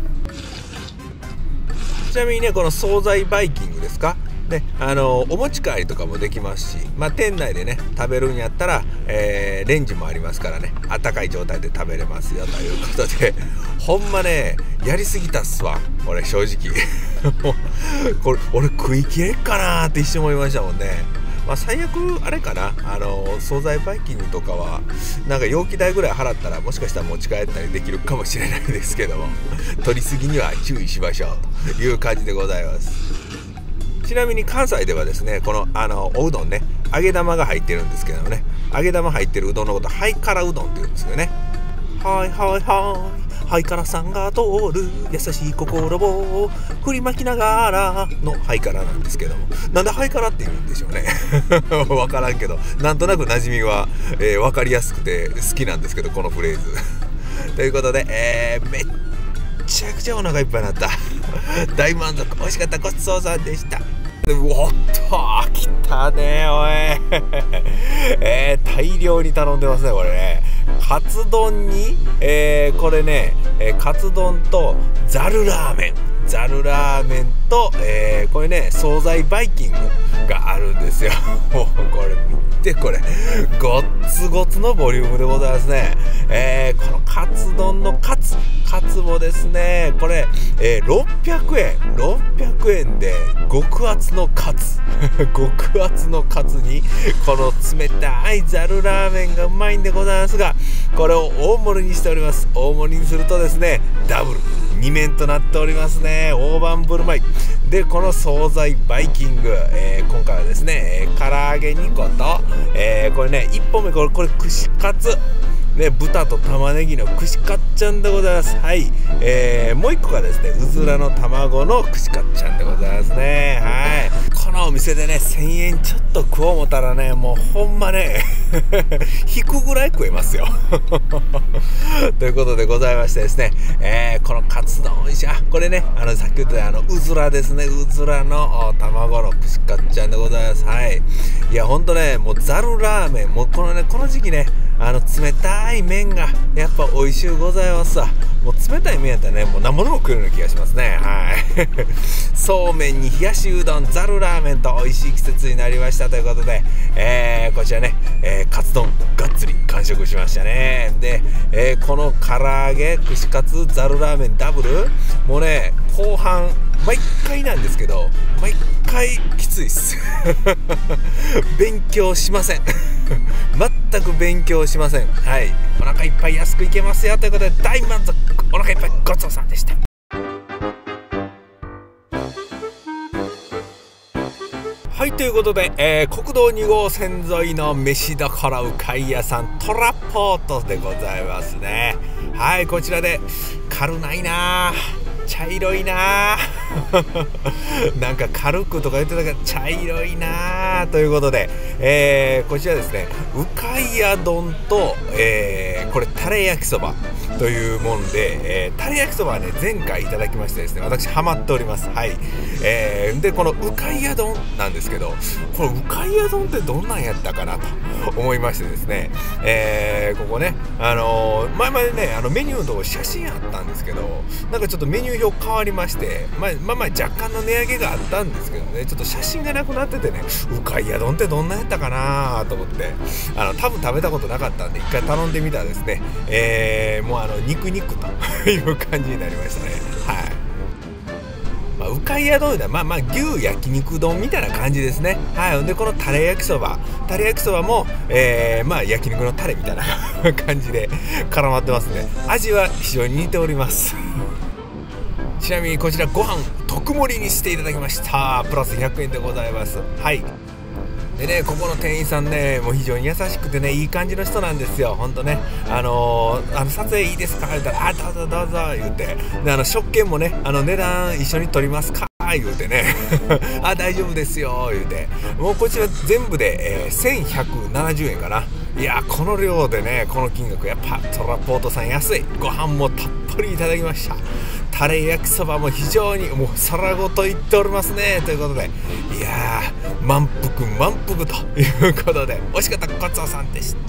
ちなみにねこの惣菜バイキングですかね、あのお持ち帰りとかもできますし、まあ、店内でね食べるんやったら、えー、レンジもありますからねあったかい状態で食べれますよということで、ほんまねやりすぎたっすわ俺正直これ俺食い切れっかなーって一瞬思いましたもんね。まあ、最悪あれかな、あの惣菜バイキングとかはなんか容器代ぐらい払ったらもしかしたら持ち帰ったりできるかもしれないですけども、取りすぎには注意しましょうという感じでございます。ちなみに関西ではですねこのあのおうどんね揚げ玉が入ってるんですけどもね、揚げ玉入ってるうどんのことハイカラうどんって言うんですよね。はいはいはいハイカラさんが通る優しい心を振りまきながらのハイカラなんですけども、なんでハイカラって言うんでしょうね分からんけどなんとなく馴染みは、えー、分かりやすくて好きなんですけどこのフレーズということで、えー、めっちゃくちゃお腹いっぱいになった大満足、美味しかった、ごちそうさんでした。でうおっと来たねおいえー、大量に頼んでますねこれね。カツ丼に、えー、これね、えー、カツ丼とざるラーメンざるラーメンと、えー、これね惣菜バイキングがあるんですよもうこれ見てこれごっつごつのボリュームでございますね。えー、このカツ丼のカツカツもですねこれ、えー、ろっぴゃくえんろっぴゃくえんで極厚のカツ極厚のカツにこの冷たいざるラーメンがうまいんでございますが、これを大盛りにしております。大盛りにするとですねダブルに面となっておりますね。大盤振る舞いでこの惣菜バイキング、えー、今回はですね唐揚げにこと、えー、これねいっぽんめこれこれ串カツね、豚と玉ねぎの串カッチャンでございます。はい、えー、もう一個がですね、うずらの卵の串カッチャンでございますね。はい、このお店でね、せんえんちょっと食おう思ったらね、もうほんまね引くぐらい食えますよということでございましてですね、えー、このカツ丼おいしい。あ、これね、あのさっき言ったあのうずらですね、うずらの卵の串カッチャンでございます。はい、いやほんとね、もうざるラーメン、もうこのね、この時期ね、あの冷たい麺がやっぱ美味しゅうございますわ。もう冷たい麺やったらね、もう何もでも食えるような気がしますね。はいそうめんに冷やしうどん、ざるラーメンと美味しい季節になりましたということで、えー、こちらね、えー、カツ丼がっつり完食しましたね。で、えー、この唐揚げ、串カツ、ざるラーメンダブル、もうね、後半毎回なんですけど、毎回きついっす勉強しません全く勉強しません。はい、お腹いっぱい安くいけますよということで、大満足、お腹いっぱいごちそうさんでした。はい、ということで、えー、国道に号線沿いの飯どころうかい屋さんトラポートでございますね。はい、こちらで軽ないなー、茶色いなーなんか軽くとか言ってたけど茶色いなーということで、えー、こちらですね、うかい屋丼と、えー、これタレ焼きそばというもんで、えー、タレ焼きそばはね、前回いただきましてですね、私ハマっております。はい、えー、でこのうかい屋丼なんですけど、このうかい屋丼ってどんなんやったかなと思いましてですね、えー、ここね、あのー、前までね、あのメニューのとこ写真あったんですけど、なんかちょっとメニュー表変わりまして、まあまあまあ若干の値上げがあったんですけどね、ちょっと写真がなくなっててね、うかい屋丼ってどんなんやったかなと思って、あの多分食べたことなかったんで一回頼んでみたらですね、えー、もうあの肉肉という感じになりましたね。はい、まあ、うかい屋丼はまあまあ牛焼肉丼みたいな感じですね。はい、でこのタレ焼きそば、タレ焼きそばも、えー、まあ焼肉のタレみたいな感じで絡まってますね。味は非常に似ておりますちなみにこちらご飯特盛りにしていただきました。プラスひゃくえんでございます。はい、でね、ここの店員さんね、もう非常に優しくてね、いい感じの人なんですよ。ほんとね、あのー、あの撮影いいですか言ったら、あ、どうぞどうぞ言うて、であの食券もね、あの値段一緒に取りますか言うてねあ、大丈夫ですよ言うて、もうこちら全部で、えー、せんひゃくななじゅうえんかな。いや、この量でね、この金額、やっぱトラポートさん安い。ご飯もたっぷりいただきました。タレ焼きそばも非常にもう皿ごといっておりますねということで、いやー、満腹満腹ということで、美味しかったごちそうさんでした。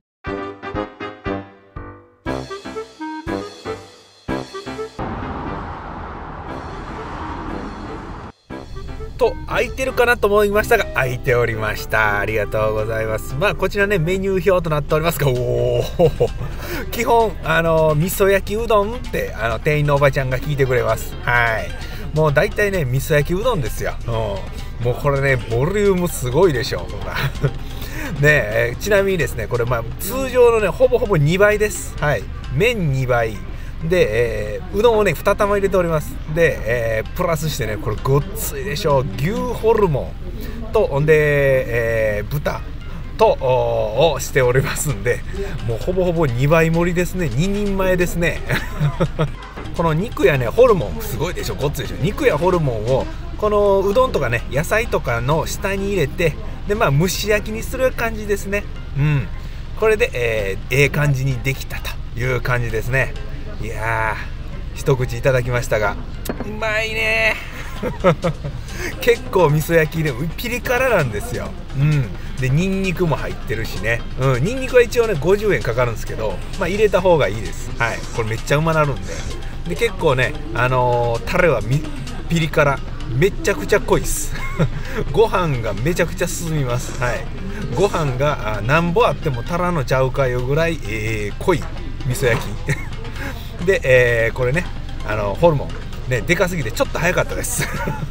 と空いてるかなと思いましたが、空いておりました。ありがとうございます。まあこちらね、メニュー表となっておりますが、おお基本あの味噌焼きうどんってあの店員のおばちゃんが聞いてくれます。はい、もう大体ね、味噌焼きうどんですよ。うん、もうこれね、ボリュームすごいでしょねえ、ちなみにですね、これまあ通常のね、ほぼほぼにばいです。はい、麺にばいで、えー、うどんをねに玉入れております。で、えー、プラスしてね、これごっついでしょう。牛ホルモンとほんで、えー、豚とをしておりますんで、もうほぼほぼにばい盛りですね。ににんまえですねこの肉やね、ホルモンすごいでしょ、ごっついでしょ。肉やホルモンをこのうどんとかね、野菜とかの下に入れて、でまあ蒸し焼きにする感じですね。うん、これで、えー、ええ感じにできたという感じですね。いやー、一口いただきましたが、うまいね結構味噌焼きでもピリ辛なんですよ。うん、でニンニクも入ってるしね、うん、ニンニクは一応ねごじゅうえんかかるんですけど、まあ入れた方がいいです。はい、これめっちゃうまなるんで、で結構ね、あのー、タレはみピリ辛めちゃくちゃ濃いっすご飯がめちゃくちゃ進みます。はい、ご飯がなんぼあっても足らのちゃうかよぐらい、えー、濃い味噌焼きで、えー、これね、あのホルモンね、でかすぎてちょっと早かったです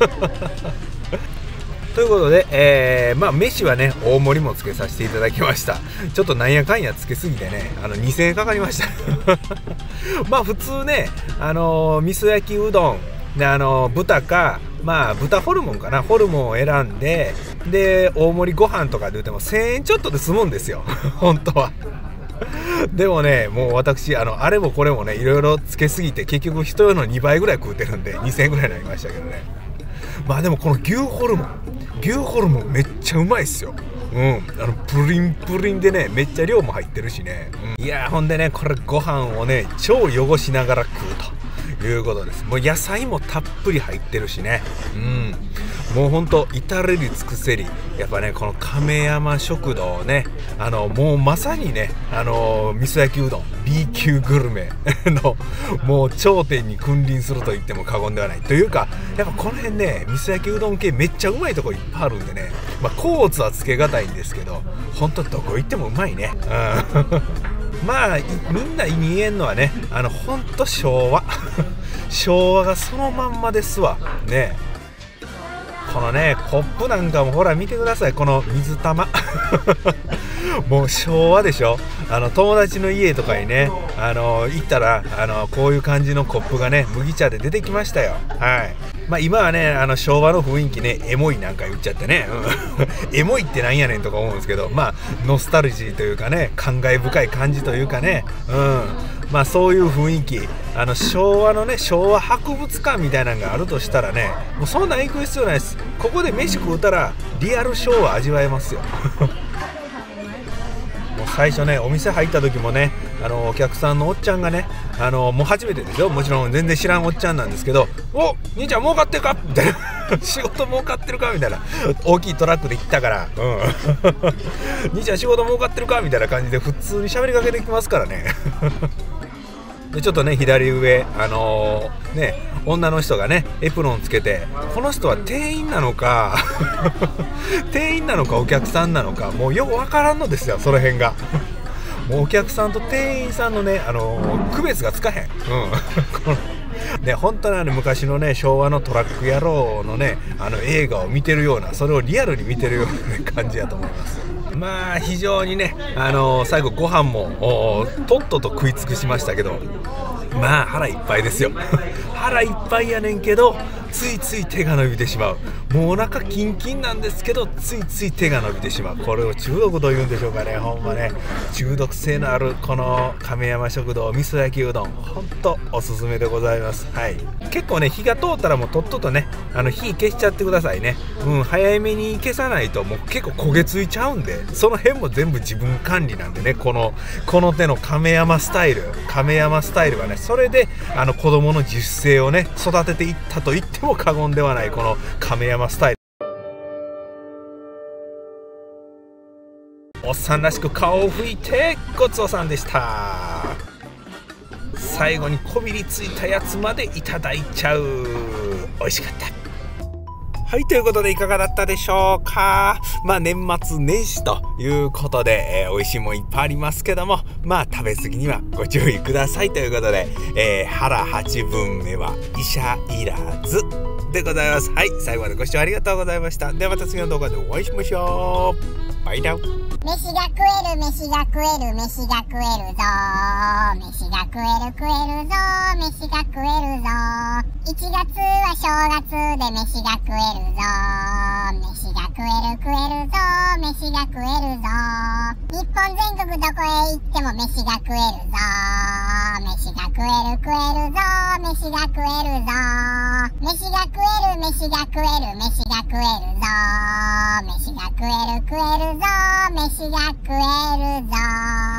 ということで、えー、まあ飯はね大盛りもつけさせていただきました。ちょっとなんやかんやつけすぎてね、あのにせんえんかかりましたまあ普通ね、あのー、味噌焼きうどんで、あのー、豚か、まあ豚ホルモンかな、ホルモンを選んで、で大盛りご飯とかで言ってもせんえんちょっとで済むんですよ本当はでもね、もう私あのあれもこれもねいろいろつけすぎて結局人のにばいぐらい食うてるんでにせんえんぐらいになりましたけどね。まあでもこの牛ホルモン牛ホルモンめっちゃうまいっすよ。うん、あのプリンプリンでねめっちゃ量も入ってるしね、うん、いやーほんでねこれご飯をね超汚しながら食うということです。もう野菜もたっぷり入ってるしね、うん、もうほんと至れり尽くせり。やっぱねこの亀山食堂ね、あのもうまさにねあの味噌焼きうどん B 級グルメのもう頂点に君臨すると言っても過言ではないというか、やっぱこの辺ね味噌焼きうどん系めっちゃうまいとこいっぱいあるんでね、まあコーツはつけがたいんですけどほんとどこ行ってもうまいね、うんまあみんな見えんのはねあのほんと昭和昭和がそのまんまですわね。このねコップなんかもほら見てください、この水玉もう昭和でしょ。あの友達の家とかにねあの行ったらあのこういう感じのコップがね麦茶で出てきましたよ。はい、まあ今はねあの昭和の雰囲気ねエモいなんか言っちゃってね、うん、エモいってなんやねんとか思うんですけど、まあノスタルジーというかね感慨深い感じというかね、うんまあそういう雰囲気、あの昭和のね昭和博物館みたいなのがあるとしたらね、もうそんなん行く必要ないです。ここで飯食うたらリアル昭和味わえますよもう最初ねお店入った時もねあのお客さんのおっちゃんがねあのもう初めてですよ、もちろん全然知らんおっちゃんなんですけど、お兄ちゃん儲かってるかみたいな仕事儲かってるかみたいな、大きいトラックで来たから、うん、兄ちゃん仕事儲かってるかみたいな感じで普通に喋りかけてきますからねでちょっとね左上あのー、ね女の人がねエプロンつけて、この人は店員なのか店員なのかお客さんなのかもうよくわからんのですよ、その辺がもうお客さんと店員さんのねあのー、区別がつかへん、うんこのね、本当にあの昔のね昭和のトラック野郎のねあの映画を見てるような、それをリアルに見てるような、ね、感じやと思います。まあ非常にね、あのー、最後ご飯もとっとと食い尽くしましたけど、まあ腹いっぱいですよ腹いっぱいやねんけどついつい手が伸びてしまう。もうお腹キンキンなんですけどついつい手が伸びてしまう。これを中毒というんでしょうかね。ほんまね中毒性のあるこの亀山食堂味噌焼きうどんほんとおすすめでございます。はい、結構ね火が通ったらもうとっととねあの火消しちゃってくださいね。うん早めに消さないともう結構焦げついちゃうんで、その辺も全部自分管理なんでね、このこの手の亀山スタイル亀山スタイルはね、それであの子供の自主性をね育てていったと言っても過言ではないこの亀山スタイル。おっさんらしく顔を拭いてごちそうさんでした。最後にこびりついたやつまでいただいちゃう。美味しかった。はい、ということでいかがだったでしょうか。まあ年末年始ということで、えー、美味しいもんいっぱいありますけども、まあ食べ過ぎにはご注意くださいということで、えー、腹八分目は医者いらずでございます。はい、最後までご視聴ありがとうございました。ではまた次の動画でお会いしましょう。バイナウ。 飯が食える飯が食える飯が食えるぞ飯が食える食えるぞ飯が食えるぞいちがつは正月で飯が食えるぞ飯が食える食えるぞ飯が食えるぞ日本全国どこへ行っても飯が食えるぞ飯が食える食えるぞ飯が食えるぞ飯が食える飯が食える飯が食えるぞ飯が食える食えるぞ飯が食えるぞ